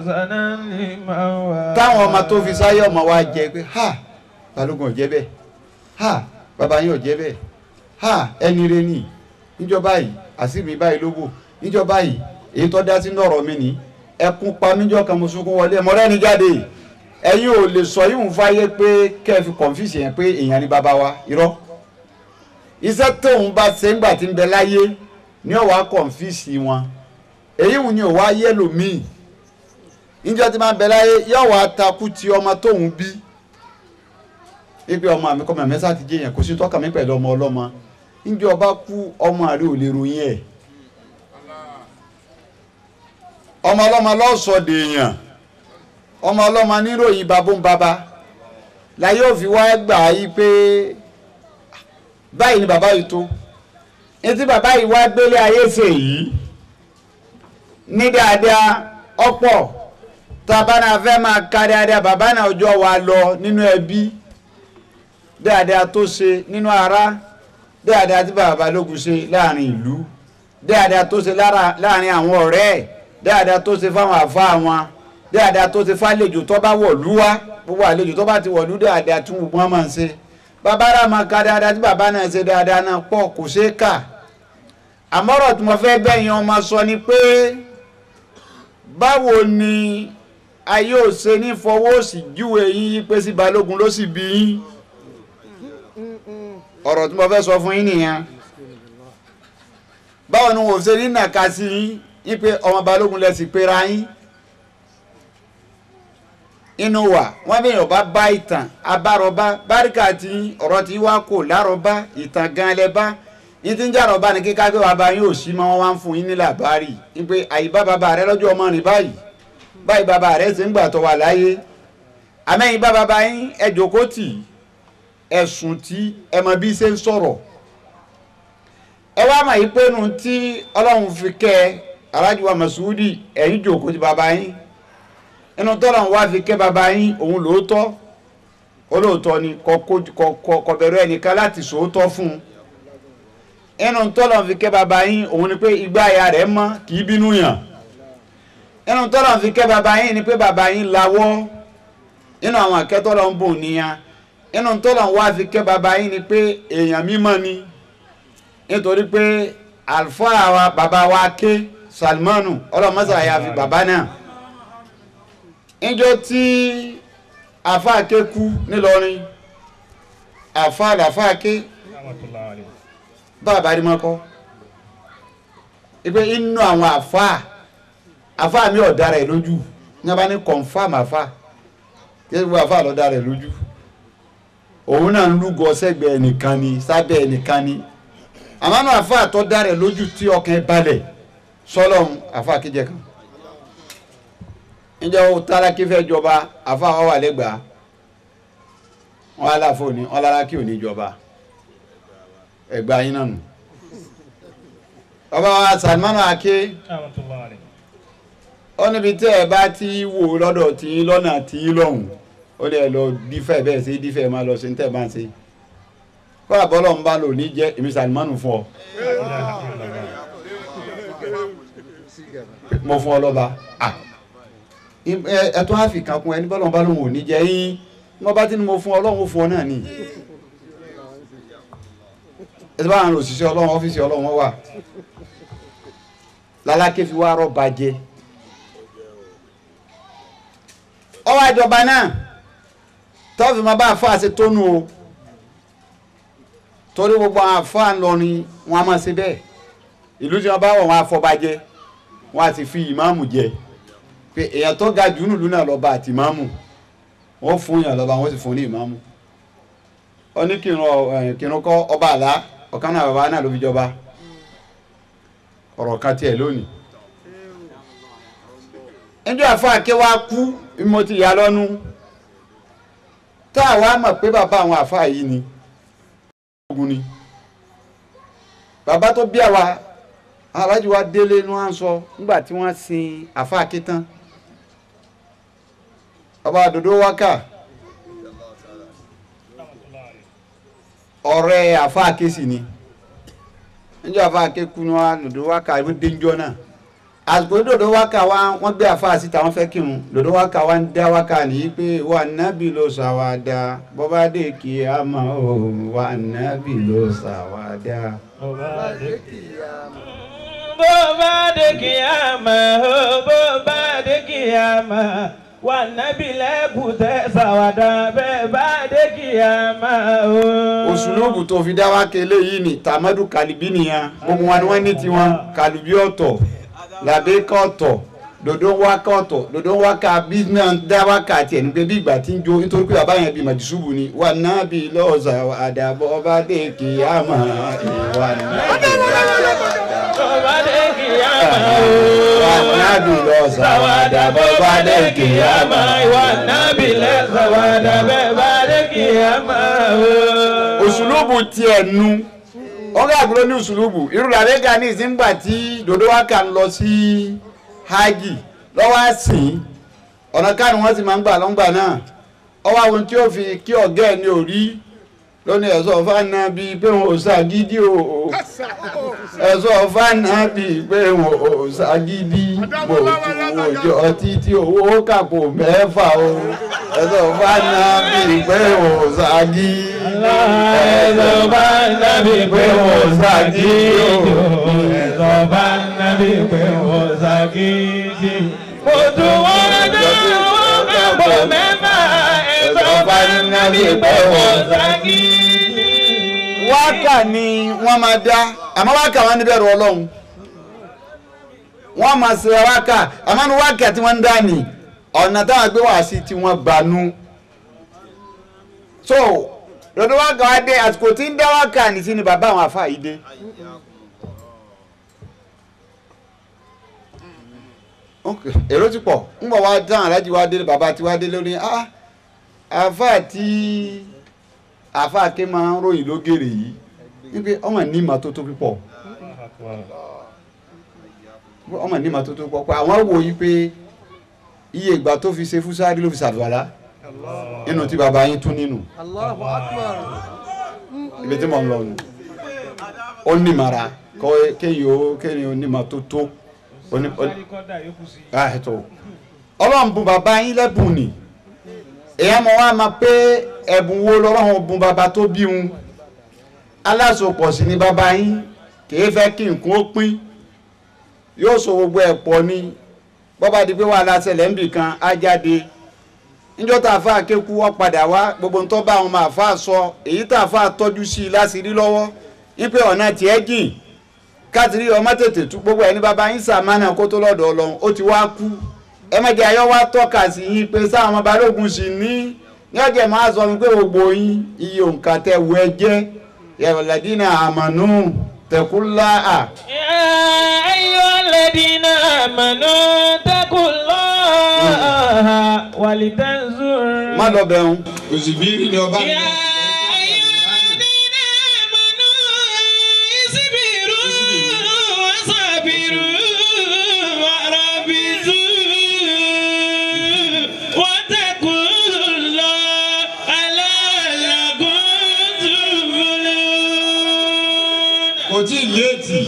táwọn ọmọ tó fi sáyé ọmọ wa jẹ pé ha Balógun ò jẹ́ bẹ́ẹ̀ ha bàbá yín ò jẹ́ bẹ́ẹ̀ ha ẹni rẹ ní níjọba yìí àṣírí báyìí ló bò níjọba yìí èyí tó dá sínú ọ̀rọ̀ mi ní ẹkún pa níjọ́ kan mo sunkún wọlé ẹ̀mọ́ rẹ́ni jáde ẹ̀yin ò lè sọ yìí ń fáyé pé kẹ́ fi kọ̀ǹfìsì yẹn pé èèyàn ní bàbá wa irọ́ iṣẹ́ tóun bá ṣe ńgbà tí ń bẹ láyé ní ọ̀wá kọ̀ǹfìsì wọn èyí wù ní ọ̀wá yẹ́lò míì níjọ́ tí máa ń bẹ láyé yóò wá takú ti ọmọ tóun bí ipe ọmọ mi kọ́mọ mẹ́sà ti jẹ́ yẹn kò sí tọ́ka mi pẹ̀lú ọmọ ọlọ́mọ níjọ́ ọba kú ọmọ rẹ ò lè ròyìn ẹ̀ ọmọ ọlọ́mọ lọ́sọ̀ dèèyàn ọmọ ọlọ́mọ níròyìn babó ń baba láyé òfin wá gbà yí pé báyìí ni bàbá yìí tó etí bàbá yìí wá gbélé ayé ṣe yìí ní dáadáa ọ̀pọ̀ tàbá náà fẹ́ máa ka dáadáa bàbá náà ọjọ́ wa lọ nínú ẹbí dáadáa tó ṣe nínú ara dáadáa tí bàbá Balógun ṣe láàrin ìlú dáadáa tó ṣe láàrin àwọn ọ̀rẹ́ ẹ̀ dáadáa tó ṣe fáwọn àfa wọn dáadáa tó ṣe fálejò tó bá wọ̀lú wá gbogbo àlejò tó bá ti wọ̀lú dáadáa tí wọ́n máa ń ṣe bàbá rà máa ka dáadáa tí bàbá náà ṣe dáadáa náà pọ̀ kò ṣeé kà àmọ́rọ̀ tí mo fẹ́ bẹ́yìn ọmọ sọ ni pé báwo ni ayé ò ṣe ní fọwọ́ sí júwe yín yí pé sí Balógun ló sì bí yín ọ̀rọ̀ tí mo fẹ́ sọ fún yín nìyẹn báwo ni wọ́n ṣe ní nàka sí yín yí pé ọmọ Balógun lẹ sì pera yín inú wa wọ́n bí ọba bá ìtàn abárọba báríkà tí ọ̀rọ̀ tí wá kò lárọba ìtàn gan lẹ́bá ní tí ń jà rọba ní kíká pé bàbá yín ò sí mọ́ wọ́n wá ń fún yín ní làbárì ní pé àyíbá bàbá rẹ lọ́jọ́ ọmọ rìn báyìí báyìí bàbá rẹ ṣe ń gbà tó wà láyé àmẹ́yìn bá bàbá yín ẹ jókòó tì ẹ̀sùn tí ẹ mọ bí ṣe ń sọ̀rọ̀ ẹ wá mà yí pé nu tí Ọlọ́run fi kẹ́ Alhaji wa Masudi ẹ̀yìn jókòó ti bàbá yín inú tọ́lọ̀ wá fi kẹ́ bàbá yín òun lóòótọ́ olóòótọ́ ni kò bẹ̀rù ẹnìkan láti sòótọ́ fún un inú tọ́lọ̀ fi kẹ́ bàbá yín òun ni pé igbá aya rẹ̀ mọ́ kì í bínú yàn inú tọ́lọ̀ fi kẹ́ bàbá yín ni pé bàbá yín lawọ́ inú àwọn akẹ́tọ́lọ̀ ń bò níyàn inú tọ́lọ̀ wá fi kẹ́ bàbá yín ni pé èèyàn mímọ́ ni nítorí pé àlùfáà wa bàbá wa ké Salmanu ọlọ́mọ́sà yà fi bàbá náà níjọ́ tí àfáàké kú nílọrin àfáà làfáàké bàbá rí mọ́kọ́ ìpé inú àwọn àfáà àfáà mi ọ̀dá rẹ̀ lójú ní abá ní confam àfáà kí gbogbo àfáà lọ́dá rẹ̀ lójú òun náà ń lúgọ sẹ́gbẹ̀ẹ́ ẹnìkan ni sábẹ́ ẹnìkan ni àmánú àfáà tó dá rẹ̀ lójú tí ọkàn balẹ̀ sọ́lọ́hun àfáà kéjẹ kan níjẹ́ ó tára kí fẹ́ jọba àfáà wà lẹ́gbàá wọn aláfò ní wọn lára kí ò ní jọba ẹgbà yín náà nù ọba wa Salmanu Ake ó níbi tí ẹ bá ti wò lọ́dọ̀ tí lọ́nà tí lọ́hùn ó lè lọ dífẹ́ bẹ́ẹ̀ sí dífẹ́ máa lọ sí ní tẹ́ bá ń ṣe kọ́ àbọ́lọ̀ ń bá lò ní jẹ́ èmi Salmanu fún ọ mo fún ọ lọ́ba ẹ̀tọ́ àfikàn kún ẹni bọ́lọ̀ ń bá lòun ò ní jẹ́ yín wọ́n bá ti ní mo fún ọlọ́run ó fún ọ náà ni ẹ ti bá àwọn òṣìṣẹ́ ọlọ́run ọ́fíìsì ọlọ́run wà lálákè fi wá rọ́ bàjẹ́ ọwọ́ ìjọba náà tọ́fì máa bá àfáà ṣe tónú o torí gbogbo àwọn àfáà ńlọrin wọn a máa ṣe bẹ́ẹ̀ ìlú tí wọ́n bá wọ̀ wọn àfọ̀bàjẹ́ wọn a sì fi ìmáàmù jẹ pé èèyàn tó ga jù nílùú náà lọ́ba àti ìmáàmù wọ́n fún yàn lọ́ba wọ́n sì fún ní ìmáàmù ó ní kírun kọ́ ọba àlá ọ̀kan náà bàbá náà ló fi jọba ọ̀rọ̀ kan tiẹ̀ lónìí ẹjọ́ àfáà ké wá kú mo ti yà lọ́nu tá a wá mọ̀ pé bàbá àwọn àfáà yìí ni ogun ni bàbá tó bí àwa aláàjì wa délé ní wọ́n sọ nígbà tí wọ́n sin àfáà ké tán bàbá àdòdó wákà ọ̀rẹ́ àfáà ké sì ni níjọ́ àfáà ké kú ní wọ́n àdòdó wákà ló dénjọ́ náà àsìkò dòdó wákà wa wọ́n gbé àfáà síta wọ́n fẹ́ kírun dòdó wákà wa ń dá wákà nìyí pé wà nábì ló ṣàwádà bọ́bá dé kí a mọ̀ ọ́ wà nábì ló ṣàwádà. bọ́bá dé kí a mọ̀ ọ́ bọ́bá dé kí a mọ̀ wà nábì lẹ́kùtẹ́ ṣàwádà bẹ́ẹ̀ bá dé kí a mọ̀ ọ́. òṣùlùbù tó fi dá wákà eléyìí ni tàmádù kàlíbí nìyẹn gbogbo wọn ni wọ́n ní tiwọn kàlíbí ọ̀tọ̀ làbẹ́ kọ́ọ̀tọ̀ dòdó wákà ọ̀tọ̀ dòdó wákà bíná dá wákà tiẹ̀ ní pé bí ìgbà tí ń jó nítorí pé bàbá yẹn bí màjúsùbù ni wà nábì lọ́ọ̀sà àdàbọ̀ ọba dé kì í àmà ìwà nábì bọ́bá dé kí a mọ̀ wà nábì lọ́ọ̀sà àdàbọ̀ ọba dé kí a mọ̀ ìwà nábì lẹ́sà àdàbẹ̀ bá dé kí a mọ̀. òṣùlùbù tiẹ̀ nu ọgá àgbúrò ní òṣùlùbù irú làbẹ́gà ní ìsíngbà tí dòdó wákà ń lọ sí hajj lọ́wọ́ àsìn ọ̀nà kánú wọ́n sì máa ń gbà lọ́ngbà náà ọwọ́ àwọn tí ó fi kí ọ̀gá ẹ̀ ní orí lónìí ẹ̀sọ́ fáná bíi pé wọn ò ṣàgídí o ẹ̀sọ́ fáná bíi pé wọn ò ṣàgídí mo tún òjò títí owó kàpò mẹ́fà o ẹ̀sọ́ fáná bíi pé wọn ò ṣàgídí ẹ̀sọ́ fáná bíi pé wọn ò ṣàgídí ẹ̀sọ́ fáná bíi pé wọn ò ṣàgídí mo tún òjò kàpò mẹ́fà ẹ̀sọ́ fáná bíi pé wọn ò ṣàgídí. wákà ni wọ́n máa dá àmọ́ wákà wọn níbẹ̀rù ọlọ́run wọ́n máa ṣe wákà àmọ́ ní wákà tí wọ́n ń dá ní ọ̀nà táwọn gbé wá sí tí wọ́n gbanú so lọ́dọ̀ wákà wá dé àsìkò tí ń dá wákà ní sí ni bàbá àwọn àfáà yìí dé èrò ti pọ̀ ń bọ̀ wá dáhùn alájí wá dé bàbá tí wá dé lórí ah àfáà tí àfáà ké máa ń ròyìn lógèrè yìí wípé ọmọ ní ìmọ́tótó púpọ̀ ọmọ ní ìmọ́tótó púpọ̀ pé àwọn wò yí pé iye ìgbà tó fi ṣe fúsárì ló fi ṣàlùwàlá inú tí bàbá yín tún nínú ibi tí mo ń lọ nù ó ní mara kéyìn ó kéyìn ó ní ìmọ́tótó ọlọ́run bùn bàbá yín lẹ́bùn ni èèyàn mọ̀ wá máa pé ẹ̀bùn wo lọ́wọ́ bùn bàbá tó bí wọn alásopọ̀ sí ni bàbá yín kìí fẹ́ kí nǹkan ó pín yóò so gbogbo ẹ̀ pọ̀ ni bọ́bá di pé wà lásẹ̀lẹ̀ ń bì kan á jáde níjọ́ tá a fà kéku wọ́n padà wá gbogbo nǹkan bá àwọn máa fà sọ èyí tá a fà tọ́jú sí i láṣìírí lọ́wọ́ wípé ọ̀nà tiẹ̀ jìn káàtìrí ọmọ tètè tú gbogbo ẹni bàbá yín sàmánà kó tó lọ́dọ̀ Ọlọ́run ó ti wá kú ẹ mẹ́jẹ ayọ́ wá tọ́ka sí yín pé sáwọn ọmọ balógun sì ní ní ọjọ́ máa sọ wípé gbogbo yín iye òǹkà tẹ wọ ẹ jẹ́ yàrá-lẹ́dínà àmọ̀nù tẹ̀kúlá à. ayọ̀ lẹ́dínà àmọ̀nù tẹ̀kúlá wàlítẹ́nzúr. má lọ bẹ̀rù òsì bí ní ọba mi. kò tí ì léètì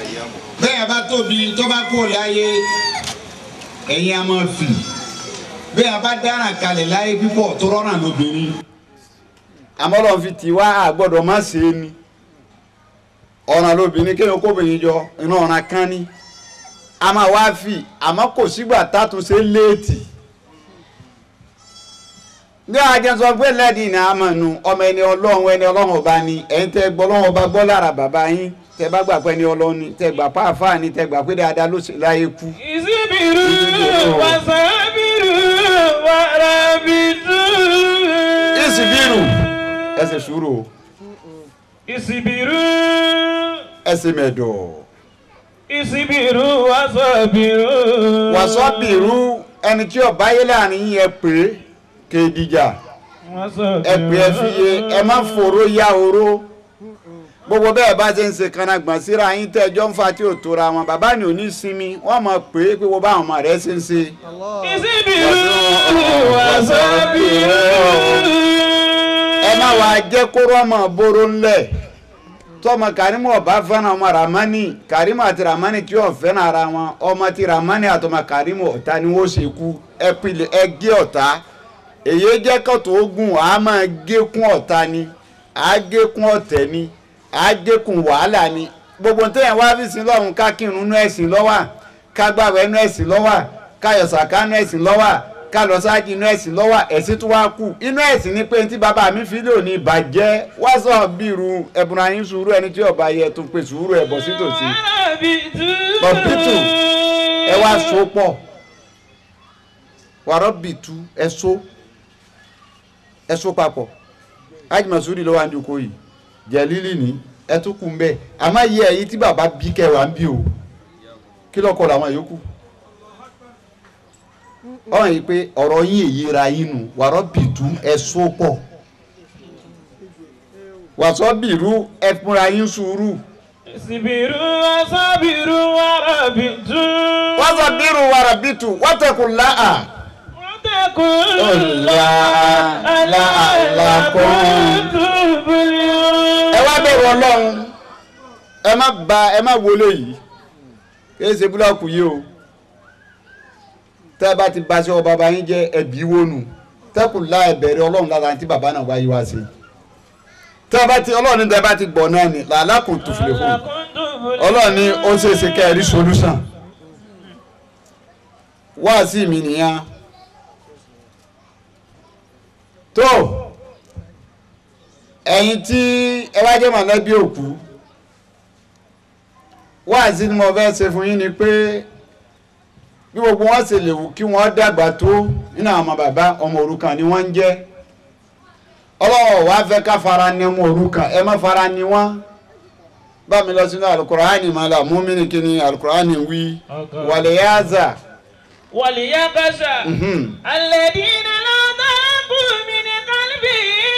bẹ́ẹ̀ bá tóbi tó bá kó láyé ẹ̀yin a máa fì bẹ́ẹ̀ a bá dára kalẹ̀ láyé pípọ̀ tó rọ́nà lóbìnrin. àmọ́ lọ́n fi tì wá àgbọ́dọ̀ má ṣe é ni ọ̀ràn lóbìnrin kéèyàn kóbìnrin jọ iná ọ̀ràn kan ní a máa wá fi àmọ́ kò sígbà tátúnṣe léètì ní àjẹsọ pé lẹ́ẹ̀dì ní àmọ̀nù ọmọ ẹni ọlọ́run ẹni ọlọ́run ọba ni ẹ̀yin tẹ́ gbọ́ ọlọ́run ọba gbọ́ lára bàbá yín tẹ́ bá gbà pé ẹni ọlọ́run ni tẹ́ gbà pa àfáà ni tẹ́ gbà pé dáadáa ló ṣe láyé kú. ìsibìrú wàsábìrú wàràbìtú. ìsibìrú ẹ ṣe sùúrù. ìsibìrú. ẹ ṣe mẹ̀dọ̀. ìsibìrú wàsábìrú. wàsábìrú ẹni tí ó bá yé láàrin yín ẹ pè é kédìjà ẹ pè é fi yé ẹ má fòró yá oró gbogbo bẹ́ẹ̀ bá ṣe ń ṣe kanagbọ̀n síra yín tẹ́jọ́ ń fa tí ò tóra wọn bàbá ni ò ní sinmi wọ́n mọ̀ pé pé wọ́n bá àwọn ọmọ rẹ̀ ṣe ń ṣe. ìsibìrú wàsábìrú. ẹ má wàá jẹ́ kóró ọmọ bóró ńlẹ̀ tọmọ Karimu ọba fẹ́ràn ọmọ Ramani Karimu àti Ramani tí yóò fẹ́ràn ara wọn ọmọ ti Ramani àtọmọ Karimu ọ̀tá ni wọ́n ṣe kú ẹ pilẹ̀ ẹ gé ọ̀tá èyí jẹ́ kọ́tò ogun àá máa gé kún ọ̀tá ni àá gé kún ọ̀tẹ̀ ni àgékùn wàhálà ni gbogbo ntẹ́yìn wá fi sin lọ́run ká kírun nú ẹ̀sìn lọ́wà ká gbàwẹ̀ nú ẹ̀sìn lọ́wà ká yọ̀sàká nú ẹ̀sìn lọ́wà ká lọ sáájì nú ẹ̀sìn lọ́wà ẹ̀sìn tó wá kù inú ẹ̀sìn ni pé tí bàbá mi fi lò ní ìbàjẹ́ wáṣọ bírun ẹ̀bùn ayín sùúrù ẹni tí ọba yẹ tó pe sùúrù ẹ̀ bọ̀ sí tòsí bọ̀bítù ẹ wá so pọ̀ wàrọ̀ bìtú ẹ so ẹ so papọ̀ ájùmọ̀ sùúrù lọ́wọ́ àdúgbò yìí jẹlílì ní ẹtùkùn bẹ́ẹ̀ àmọ́ yẹ èyí tí bàbá bí kẹwàá ń bí o kí lọ́kọ̀ làwọn yòókù ọ̀hún yìí pé ọ̀rọ̀ yín èyí ra yín nù wàrọ̀ bìtú ẹ̀sọ́ pọ̀ wàsọ́ bìrú ẹ̀fúnra yín sùúrù. ìsibìrú wàsábìrú wàràbìtú. wàsọ́ bìrú wàràbìtú wàtẹ̀kùn láà. wàtẹ̀kùn láà ẹ wá bẹ̀rù ọlọ́run ẹ má ba ẹ má wọlé yìí kìí ṣe búlọ́ọ̀kù yìí o tẹ́ ẹ bá ti ba ṣe ọ bàbá yín jẹ́ ẹbí wónú tẹ́kù lá ẹ̀bẹ̀rẹ̀ ọlọ́run lára tí bàbá náà wáyé wá sí tẹ́ ẹ bá ti ọlọ́run ní tẹ́ ẹ bá ti gbọ̀ náà ni làálà kò tó filẹ̀ fún ọlọ́run ní ó ṣe é ṣe kẹ́ ẹ rí solution wá sí mi nìyẹn tó ẹ̀yin tí ẹ wá jẹ́ mọ̀lẹ́bí òkú wáàsí ni mo fẹ́ ṣe fún yín ni pé bí gbogbo wọn ṣe lè wù kí wọ́n dàgbà tó nínú àwọn ọmọ bàbá ọmọ òrukàn ni wọ́n ń jẹ́ ọlọ́wọ́ wá fẹ́ ká fara ní ọmọ òrukàn ẹ má fara ní wọ́n bá mi lọ sínú alukur'ani mọ́lá múmínì kí ni alukur'ani wí wàlẹ̀ yáàzà. wàlẹ̀ yáàkàṣà alladina la taqu min qalbi.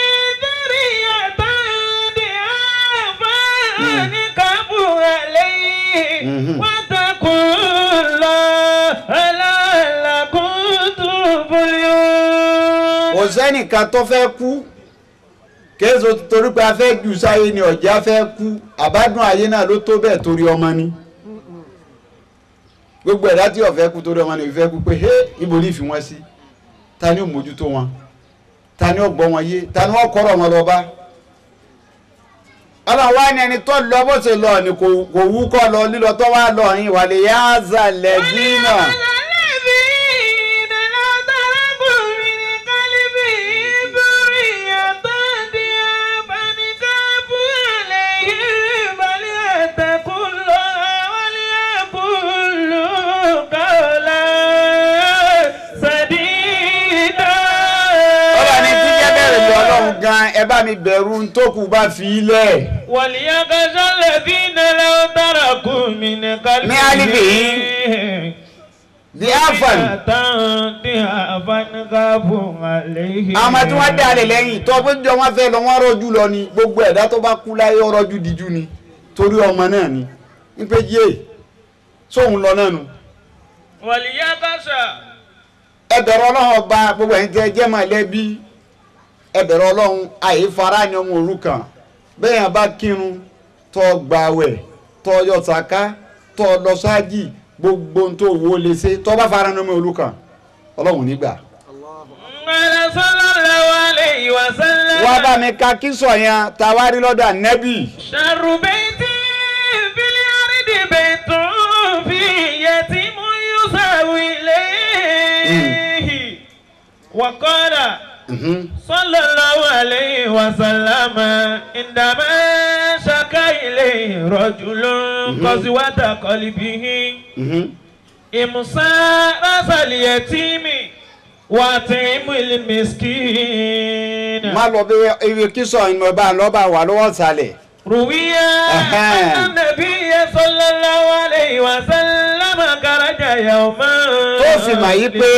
kò sẹ́nìkan tó fẹ́ kú kéèso torí pé a fẹ́ jù sáyé ni ọ̀já fẹ́ kú àbádùn ayé náà ló tó bẹ́ẹ̀ torí ọmọ ni gbogbo ẹ̀dá tí ó fẹ́ kú torí ọmọ ni ìfẹ́ kú pé hé ibo ní ìfi wọn sí ta ni ó mójútó wọn ta ni ó gbọ́ wọn yé ta ni wọ́n kọ́rọ̀ wọn lọ bá ọlọ́run wá ní ẹni tó lọ bó ṣe lọ ni kò wú kọ́ lọ lílọ tó wá lọ yín wà lè yá àzàlẹ̀ dínà. gan ẹ bá mi bẹ̀rù tókù bá fi ilẹ̀. wàlíyá kẹsàn lẹ́bí nílẹ̀ ọ̀tàrà kù mí ní kálí. ní alibi yìí di afan. di afan ká fún àlẹ́. àwọn tí wọ́n dá lè lẹ́yìn tó pé jọ wọ́n fẹ́ lọ wọ́n rọ́jú lọ ni gbogbo ẹ̀dá tó bá kú láyé ọ̀rọ̀jú díjú ni torí ọmọ náà ni ń pé yé sóhun lọ náà nu. wàlíyá kẹsàn. ẹ bẹ̀rù Ọlọ́run ọba gbogbo ẹ̀yin tẹ́ jẹ́ mọ̀lẹ́bí ẹ bẹ̀rù Ọlọ́run àyè fara ni ọmọ òrukàn bẹ́ẹ̀ yẹn bá kírun tó gbààwẹ̀ tó yọ sàká tó lọ sáájì gbogbo tó wo lè ṣe tó bá fara ni ọmọ òrukàn Ọlọ́run nígbà sallallahu alayhi wa sallam. wá bá mi ka kíso yẹn tawari lọ́dọ̀ Ànábì. sharru bayti fil ardi baytun fi yatimun yusawi ilayhi. wa qala sallallahu alayhi wa sallam indama shaka ilayhi rajulun qaswata qalbihi. imsa rasal yatimi wa ta'imul miskin. má lọ bí ibi kíso ìmọ̀ bá lọ́ bá wà lọ́wọ́ sálẹ̀. ruwiya anna nabiyya sallallahu alayhi wa sallam kharaja yawman. tó fi mà yí pé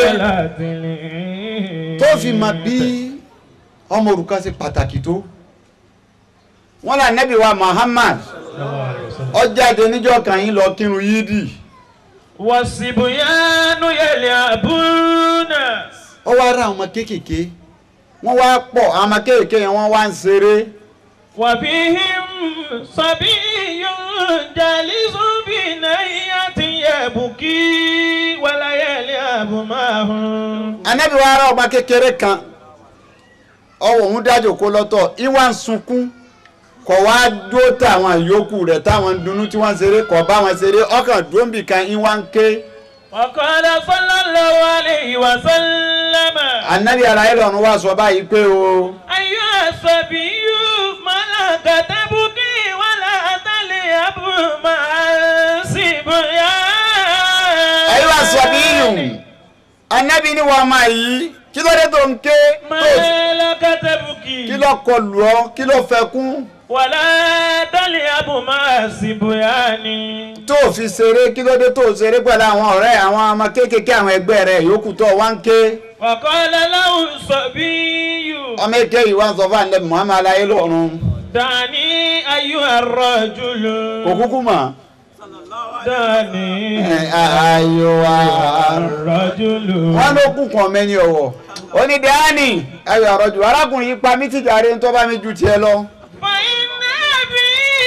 tó fi mà bí ọmọ òrukàn ṣe pàtàkì tó. wọ́n là Nábì wa Muhammad ó jáde níjọ́ kan yín lọ kírun yídì. wasibuyanu yal'abuna. ó wá ra àwọn ọmọ kéékèèké wọ́n wá pọ̀ àwọn ọmọ kéékèèké yẹn wọ́n wá ń ṣeré. wabihim sabiyyun jalisun binayatin yabki wala yal'abu ma'ahum. Ànábì wa ra ọmọ kékeré kan ọwọ́ òun dájò kó lọ́tọ̀ ìwà ń sunkún kọ̀ wá dúró táwọn yòókù rẹ̀ táwọn ń dunnú tí wọ́n ń ṣeré kọ̀ bá wọn ṣeré ọkàn dúró bì kan ìwà ń ké. wa qala sallallahu alayhi wa sallam. Ànábì ara ẹ̀ lọ́run wá sọ báyìí pé o. ayyuha sabiyyu malaka tabki wala tal'abu ma'asibyan. ayyuha sabiyyu Ànábì ni wọ́n máa yí kí ló dé tó ń ké malaka tabki. kí ló kọlù ọ kí ló fẹ́ kún. wala tal'abu ma'asibyan. tó fi ṣeré kí ló dé tó ṣeré pẹ̀lú àwọn ọ̀rẹ́ àwọn ọmọ kéékèèké àwọn ẹgbẹ́ rẹ̀ yòókù tó wá ń ké. wa qala lahu sabiyyu. ọmọ èké yìí wá ń sọ fún Ànábì Muhammad alayé lọ́run. dani ayyuha rajulu. kò kúkú mọ̀. dani ayyuha rajulu. wọ́n ló kú kan mẹ́ni ọ̀wọ̀ onídàáni ayyuha rajulu arákùnrin yìí pa mí tìjàre ń tọ́ bá mi ju tiẹ̀ lọ. fa inna bi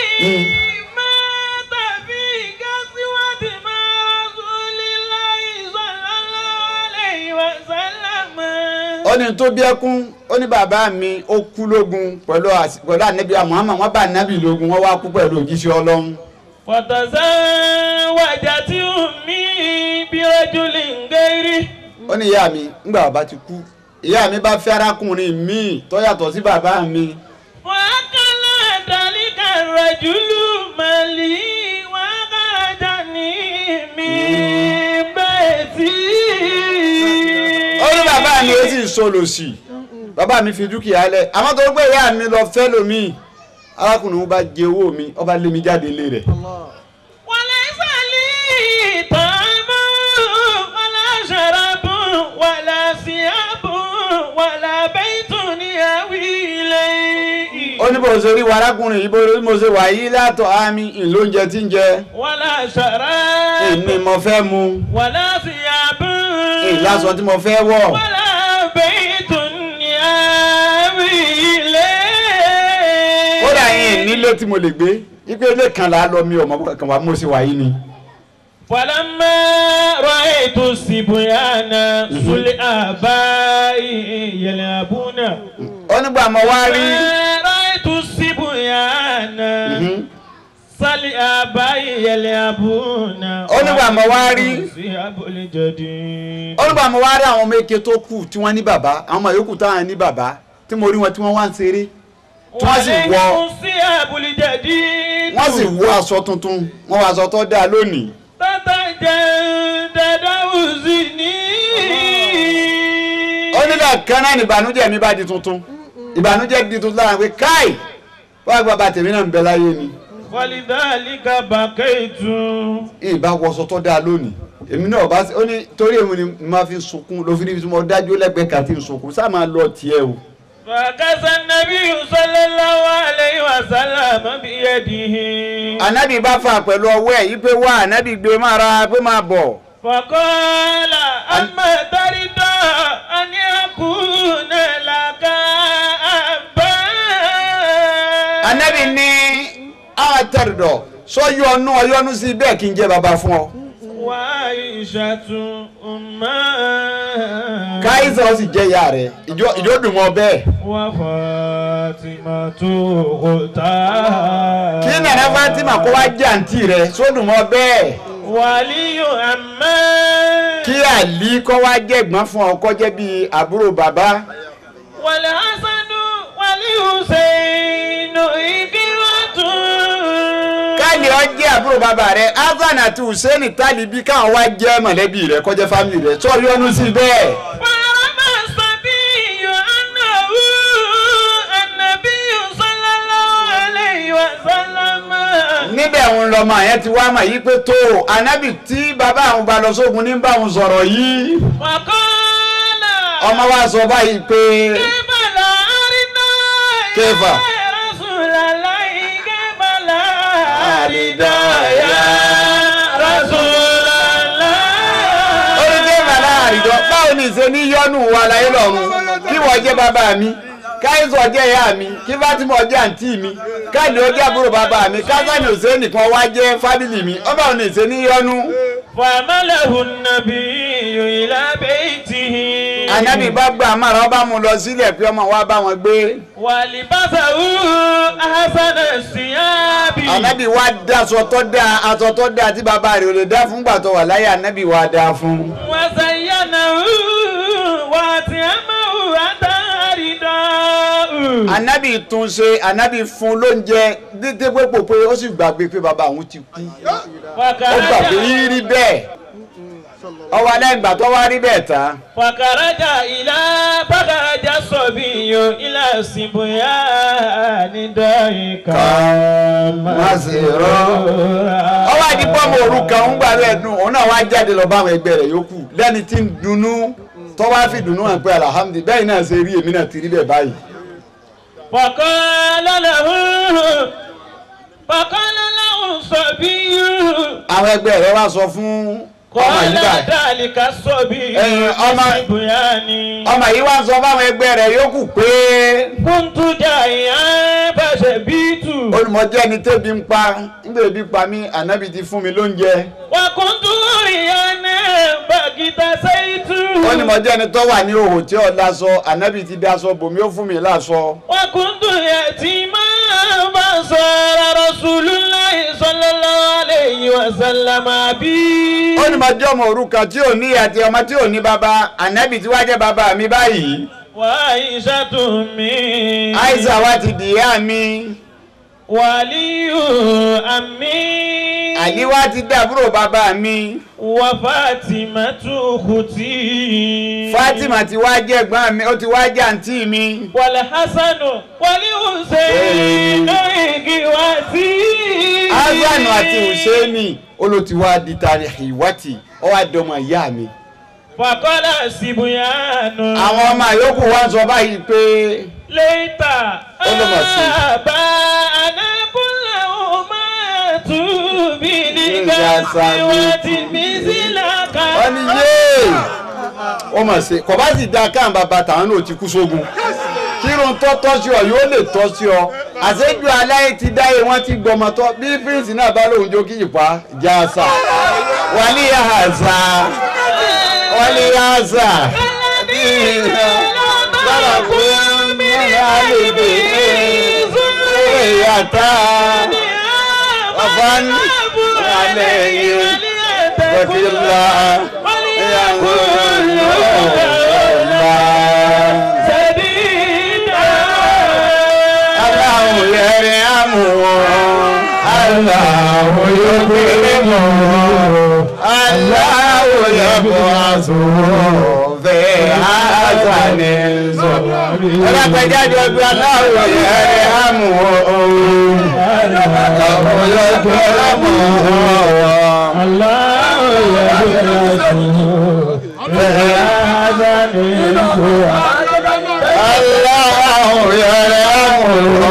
mata fi kaswati ma rasulillahi sallallahu alayhi wa sallam. ó ní tó bí ẹkún ó ní bàbá mi ó kú lógun pẹ̀lú pẹ̀lú Ànábì Muhammad wọ́n bá Ànábì lógun wọ́n wá kú pẹ̀lú òjíṣẹ́ Ọlọ́run. fatazawwajat ummi bi rajulin ghairi. ó ní ìyá mi ńgbà bàbá ti kú ìyá mi bá fẹ́ arákùnrin míì tó yàtọ̀ sí bàbá mi. wa akala dhalika rajulu mali wa akhrajani min bayti. ó ní bàbá mi ó sì sọlọ́sì bàbá mi fi dúkìá lẹ̀ àmọ́ tó gbé ìyá mi lọ fẹ́ lómi arákùnrin wọn bá jẹ owó mi ó bá lé mi jáde lé rẹ̀. walaysa li ta'amun wala sharabun wala siyabun wala baytun yawi ilayhi. ó ní bó ṣe rí wa arákùnrin yìí bó mo ṣe wà yí látọ̀ àmì ìlóúnjẹ tí ń jẹ. wala sharabun. èmi mo fẹ́ mu. wala siyabun. ìlàsọ tí mo fẹ́ wọ̀. wala baytun yawi ilayhi. kódà yín nílé tí mo lè gbé ipe ilé kan là á lọ mi ọmọ kan wà mo ṣe wà yí ni. falamma ra'aytu sibyana sul abai yal'abuna. ó nígbà mo wá rí. ra'aytu sibyana sali abai yal'abuna. ó nígbà mo wá rí. sihabul jadid. ó nígbà mo wá rí àwọn ọmọ èké tó kù tí wọ́n ní bàbá àwọn ọmọ yòókù táwọn ní bàbá tí mo rí wọn tí wọ́n wá ń ṣeré tí wọ́n sì wọ sihabul jadid. wọ́n sì wọ aṣọ tuntun wọ́n wọ aṣọ tó dáa lónìí. tata jẹ́ dada uzini. ó nígbà kan náà ní ìbànújẹ́ mi bá di tuntun ìbànújẹ́ di tuntun lára pé káì wọ́n á gba bàtẹ̀ mi náà ń bẹ láyé ni. walidhalika bakaytu. ìbá wọṣọ tó dáa lónìí èmi náà bá ó ní torí èmi ni máa fi sunkún ló fi ní fi mo dájú lẹ́gbẹ̀ẹ́ kàtí ń sunkún sáà máa lọ tiẹ̀ o. fakasa nabiyyu sallallahu alayhi wa sallam biyadihi. Ànábì bá fà pẹ̀lú ọwọ́ ẹ̀ yí pé wá Ànábì gbé máa ra pé máa bọ̀. faqala amma tarida an yakuna laka abba. Ànábì ní àtẹ̀rẹ̀dọ̀ sọ yọnu ọyọnu sí bẹ́ẹ̀ kí n jẹ́ bàbá fún ọ. wa Aishatu umma káyísà ó sì jẹ́ ìyá rẹ̀ ìjọ ìjọ dùn mọ́ bẹ́ẹ̀. وفاطمة أختها kí nana Fatima kó wá jẹ́ àǹtí rẹ̀ sódùn mọ́ bẹ́ẹ̀. ولي عمه kí àlí kó wá jẹ́ ẹ̀gbọ́n fún ọ kó jẹ́ bíi àbúrò bàbá. والحسن والحسين إخوة káàlì ọ jẹ́ àbúrò bàbá rẹ̀ Hasan àti Hussein tálí bí káwọn wá jẹ́ mọ̀lẹ́bí rẹ̀ kó jẹ́ fámìlì rẹ̀ tó yọnu sí bẹ́ẹ̀. ورمى الصبي أنه النبي صلى الله عليه وسلم níbẹ̀ ń lọ mọ̀ yẹn ti wá mà yí pé tó anábì tí bàbá àwọn bá lọ sógun ní bá àwọn sọ̀rọ̀ yìí. وقال ọmọ wa sọ báyìí pé كيف لا أرنا كيف؟ يا رسول الله كيف لا أرنا يا رسول الله oríṣi màlá àrídọ́ báwo ni ìṣe ní yọ́nù wa láyé lọ́run kí wọ́n jẹ́ bàbá mi káyọ̀sọ̀ jẹ́ ìyá mi kí Fatima jẹ́ àǹtí mi káàdì ó jẹ́ àbúrò bàbá mi kásánì òṣè nìkan wá jẹ́ fábìlì mi ọba òní ìṣe ní yọ́nù. فحمله النبي إلى بيته ànábì bá gba àmàrà ọba mu lọ sílẹ̀ pé ọmọ wa bá wọn gbé. ولبسه أحسن الثياب ànábì wa dá aṣọ tó dá aṣọ tó dá tí bàbá rẹ̀ ò lè dá fún gbàtọ̀ wà láyé ànábì wa dá fún. وزينه وأتيمه حتى رداءه ànábì tún ṣe ànábì fún lóúnjẹ dídé pépò pé ó sì gbàgbé pé bàbá òun ti kú. ó gbàgbé yí rí bẹ́ẹ̀ ọwọ́ aláìgbà tó wá rí bẹ́ẹ̀ tán. فخرج إلى فخرج الصبي إلى الصبيان ضاحكا مسرورا ọwọ́ àdìpọ̀ ọmọ òrukàn ń gbà rẹ̀ dùn òun náà wá jáde lọ bá àwọn ẹgbẹ́ rẹ̀ yòókù lẹ́ni tí ń dunnú tó wá fi dùnnú hàn pé alhamdulilayi bẹ́ẹ̀ náà ṣe rí èmi náà ti rí bẹ́ẹ̀ báyìí. فقال له فقال له الصبي àwọn ẹgbẹ́ rẹ̀ wá sọ fún ọmọ قال yìí báyìí. ذلك الصبي ẹ̀yin ọmọ الصبيان ọmọ yìí wá sọ fáwọn ẹgbẹ́ rẹ̀ yòókù pé كنت جائعا فشبعت olùmọ̀jẹ́ ni tẹ́bi ń pa nígbà ebi pa mí ànábì ti fún mi lóúnjẹ. وكنت عريانا فاغتسلت olùmọ̀jẹ́ ni tó wà ní òhò tí ò láṣọ ànábì ti dáṣọ bòmí ó fún mi láṣọ. وكنت يتيما فصار رسول الله صلى الله عليه وسلم بي olùmọ̀jẹ́ ọmọ òrukàn tí ò ní àti ọmọ tí ò ní bàbá ànábì tí wá jẹ́ bàbá mi báyìí. وعائشة أمي àìsà wa ti dìyà mi. ولي أمي àníwá ti dàbúrò bàbá mi. وفاطمة أختي Fatima ti wá jẹ́ ẹ̀gbọ́n mi ó ti wá jẹ́ àǹtí mi. والحسن والحسين إخوتي Hasanu àti Husseini olótiwá di tarihi wati ó wá dọmọ ìyá mi. فقال الصبيان àwọn ọmọ àyókù wá sọ báyìí pé ليت Olùmọ̀ sí. آباءنا كلهم ماتوا بالغزوة مثلك wọ́n ní yéé ó mọ̀ sí kò bá sì da káàn bàbá tàwọn náà ti kú sógun kírun tó tọ́ sí ọ yóò lè tọ́ sí ọ àṣejù aláyé ti dáyé wọ́n ti gbọmọ tọ́ bí prince náà bá lóun jó kí ìpa jáàsà wálé àṣà wálé àṣà bí lára fún mi àlèdè ìyàtà ọ̀fán alẹ́ yìí wọ́kìlá ìyàwó ọ̀la. Aláwo yẹrẹ àmú wọn. Aláwo yóò gbé mọ́. Aláwo yẹ bọ́ àtúwọ̀ fẹ́ àtàní sọ. Ọlọ́pẹ̀jáde ọdún aláwo yẹrẹ àmú wọn. Aláwo yóò gbé mọ́. Allahu yab'athu fa'adhani Allahu yarhamuhu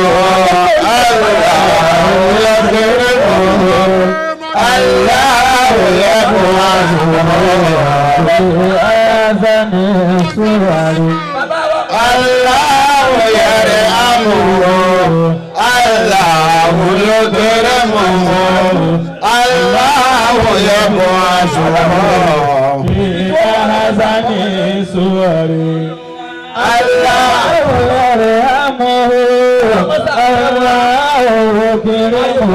Allahu yaghfiruhu Allahu yab'athu fa'adhani suwari Allahu yarhamuhu Allahu yaghfiruhu Allahu yab'athu fa'adhani الصور الله يرحمه الله يكرمه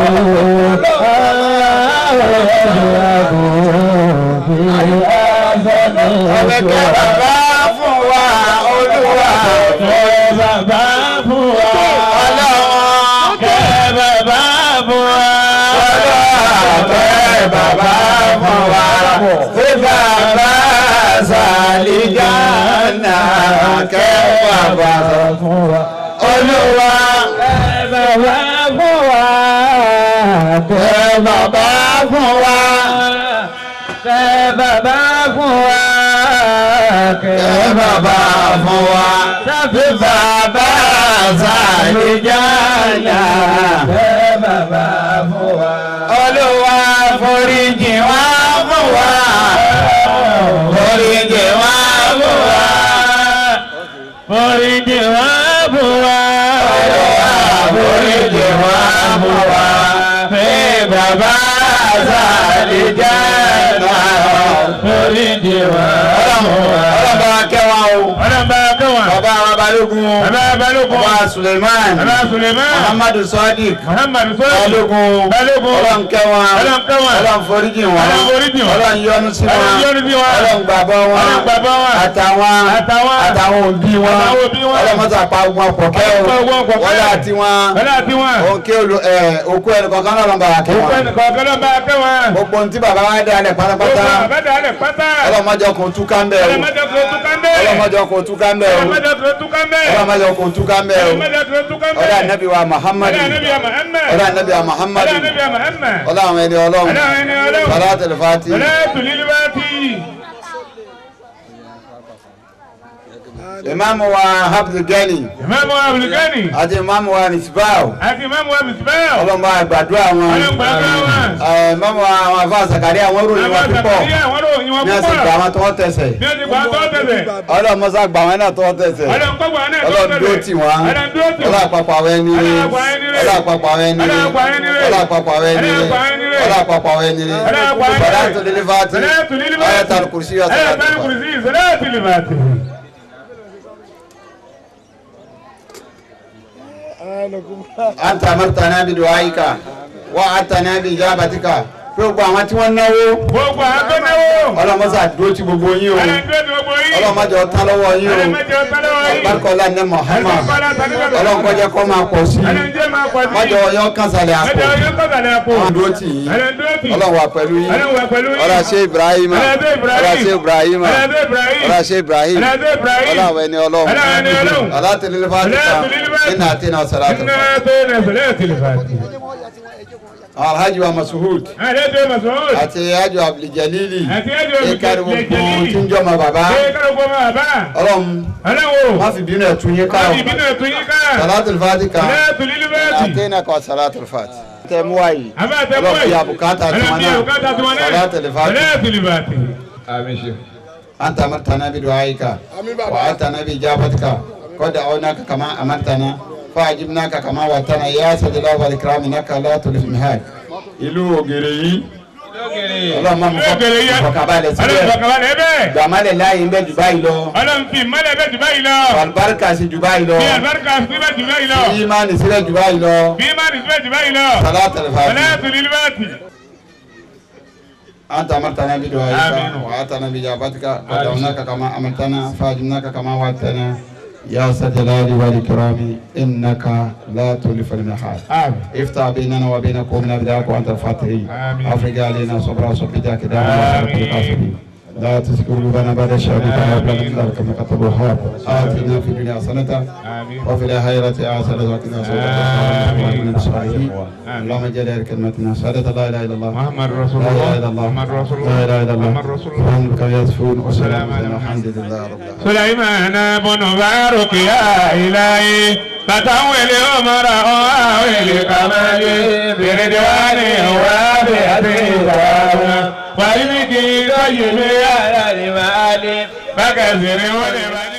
الله يجعله في أحسن ọ̀bẹ̀kẹ́ bàbá fún wa olúwa kẹ́ bàbá fún wa ọlọ́run kẹ́ bàbá fún wa kẹ́ bàbá fún wa kí bàbá sàlìjánà kẹ́ bàbá fún wa olúwa kẹ́ bàbá fún wa kẹ́ bàbá fún wa kẹ́ bàbá fún wa kẹ́ bàbá fún wa kí bàbá sàlìjánà kẹ́ bàbá fún wa olúwa foríjì wá fún wa foríjì wá fún wa foríjì wá fún wa olúwa foríjì wá fún wa pé bàbá sàlìjánà foríjì wá fún wa. ọlọ́ba kẹwàá o ọlọ́ba kẹwàá bàbá wa balógun bàbá balógun bàbá Suleiman bàbá Suleiman Muhammadu Sadiq Muhammadu Sadiq balógun balógun ọlọ́run kẹwàá ọlọ́run kẹwàá ọlọ́run foríjì wọn ọlọ́run foríjì wọn ọlọ́run yọ́nú sí wọn ọlọ́run yọ́nú sí wọn ọlọ́run gbàgbọ́ wọn ọlọ́run gbàgbọ́ wọn àtàwọn àtàwọn àtàwọn òbí wọn àtàwọn òbí wọn ọlọ́run mọ́tò àpá wọn pọ̀ kẹ́ o ọlọ́run pọ̀ kẹ́ o wọlé àti wọn wọlé àti wọn òkè òkú ẹnì kọ̀ọ̀kan náà lọ́nà bàrà kẹ́ òkú ẹnì wọn kọ̀ọ̀kan náà bá kẹ́ wọn gbogbo ohun tí bàbá wa dá alẹ̀ pátápátá bàbá dàálẹ̀ pátá ọlọ́run má jẹ́ kó tú ká ń bẹ̀ o ọlọ́mọdé kò tún ká ń bẹ́ẹ̀ ọlọ́run má jẹ́ kó tú ká ń bẹ̀ o ọlọ́mọdé kò tún ká ń bẹ́ẹ̀ ọlọ́run má jẹ́ kó tú ká ń bẹ̀ o ọlọ́mọdé kò tún ká ń ọlọ́run bẹ́ẹ̀ anabi wa Muhammad ọlọ́run anabi Muhammad ọlọ́run anabi wa Muhammad ọlọ́run anabi Muhammad ọlọ́run ẹni ọlọ́run ọlọ́run ẹni ọlọ́run Salatul Fati Salatul Fati. ìmáàmù wa Abdul Gani ìmáàmù wa Abdul Gani àti ìmáàmù wa Nisbao àti ìmáàmù wa Misbah ọlọ́run bá gbàdúrà wọn ọlọ́run gbàdúrà wọn ìmáàmù wa àwọn afá Sàkàríà àwọn ròyìn wọn púpọ̀ àwọn ròyìn wọn ní ẹsẹ̀ gbà wọn tọwọ́ tẹsẹ̀ bí ó ti gbà tó tẹ̀sẹ̀ ọlọ́run mọ́sá gbà wọn náà tọwọ́ tẹsẹ̀ ọlọ́run kọ́gbà náà tó ọlọ́run tẹ̀sẹ̀ dúró tì wọ́n ọlọ́run dúró tì ọlọ́run wọ́n àpapọ̀ àwọn ẹni rẹ̀ ọlọ́run àpapọ̀ àwọn ẹni rẹ̀ ọlọ́run àpapọ̀ àwọn ẹni rẹ̀ ọlọ́run àpapọ̀ àwọn ẹni rẹ̀ Salatul Fati Ayatul Kursi wa Salatul Fati. Salatul Fati. أنت أمرتنا بدعائك وعدتنا بإجابتك gbogbo àwọn tí wọ́n náwó gbogbo àwọn tó náwó ọlọ́mọ́sá dúró ti gbogbo yín o ọlọ́mọdé ọ̀tá lọ́wọ́ yín o ọ̀bárkọ́lá ní Muhammad ọlọ́mọdé kọ́ máa pọ̀ sí mọ́jọ ọyọ́ kánsalẹ̀ àpò wọ́n dúró tì yín ọlọ́wà pẹ̀lú yín ọlọ́ṣẹ́ Ibrahim ọlọ́ṣẹ́ Ibrahim ọlọ́ṣẹ́ Ibrahim ọlọ́wà ẹni ọlọ́run ọlọ́tẹ̀lẹ́ fàtíkà iná àti iná sàlátù alhaji wa Masuhud àti alhaji wa Abduljalili ìkàrí gbogbo tí ń jọmọ bàbá ọlọ́run má fi bínú ẹ̀ tún yín ká Salatul Fati ká àti iná kọ́ Salatul Fati. tẹ mú wáyé ọlọ́run fi àbùkátà tí wọ́n náà Salatul Fati. anta amartana bidu'aika wa atana bi'ijabatika qad da'awnaka kama amartana فعجبناك كما وعدتنا يا سيد الله والإكرام إنك لا تخلف الميعاد. ìlú ògèrè yìí ọlọ́run máa mú fọkàbalẹ̀ síbẹ̀ gbàmálẹ̀ láàyè ń bẹ jù báyìí lọ ọlọ́run fi ìmọ́lẹ̀ bẹ jù báyìí lọ àlùbáríkà sí jù báyìí lọ fi àlùbáríkà sí bẹ jù báyìí lọ fi ìmánì sílẹ̀ jù báyìí lọ fi ìmánì sílẹ̀ jù báyìí lọ Salatul Fati. Salatul Fati. أنت أمرتنا بدعائك وأتنا بإجابتك ودعوناك كما أمرتنا فأجبناك كما وعدتنا يا سيد الجلال والإكرام إنك لا تخلف الميعاد. افتح بيننا وبين قومنا بدعاءك وأنت الفاتح. أفرج علينا صبرا صبتك دائما وصبر القاسمين. لا تزغ قلوبنا بعد إذ هديتنا وهب لنا من لدنك رحمة الوهاب. آتنا في الدنيا حسنة وفي الآخرة حسنة وقنا عذاب النار. اللهم اجعل كلمتنا شهادة لا إله إلا الله محمد رسول لا الله إله إلا الله محمد رسول لا الله إله إلا الله محمد رسول الله سبحان ربك يصفون وسلام على الحمد لله رب العالمين. سليمان بن بارك يا إلهي فتول عمر وأول كمال بردواني وبأبي وإنك طيب يا المال فكثر ولمن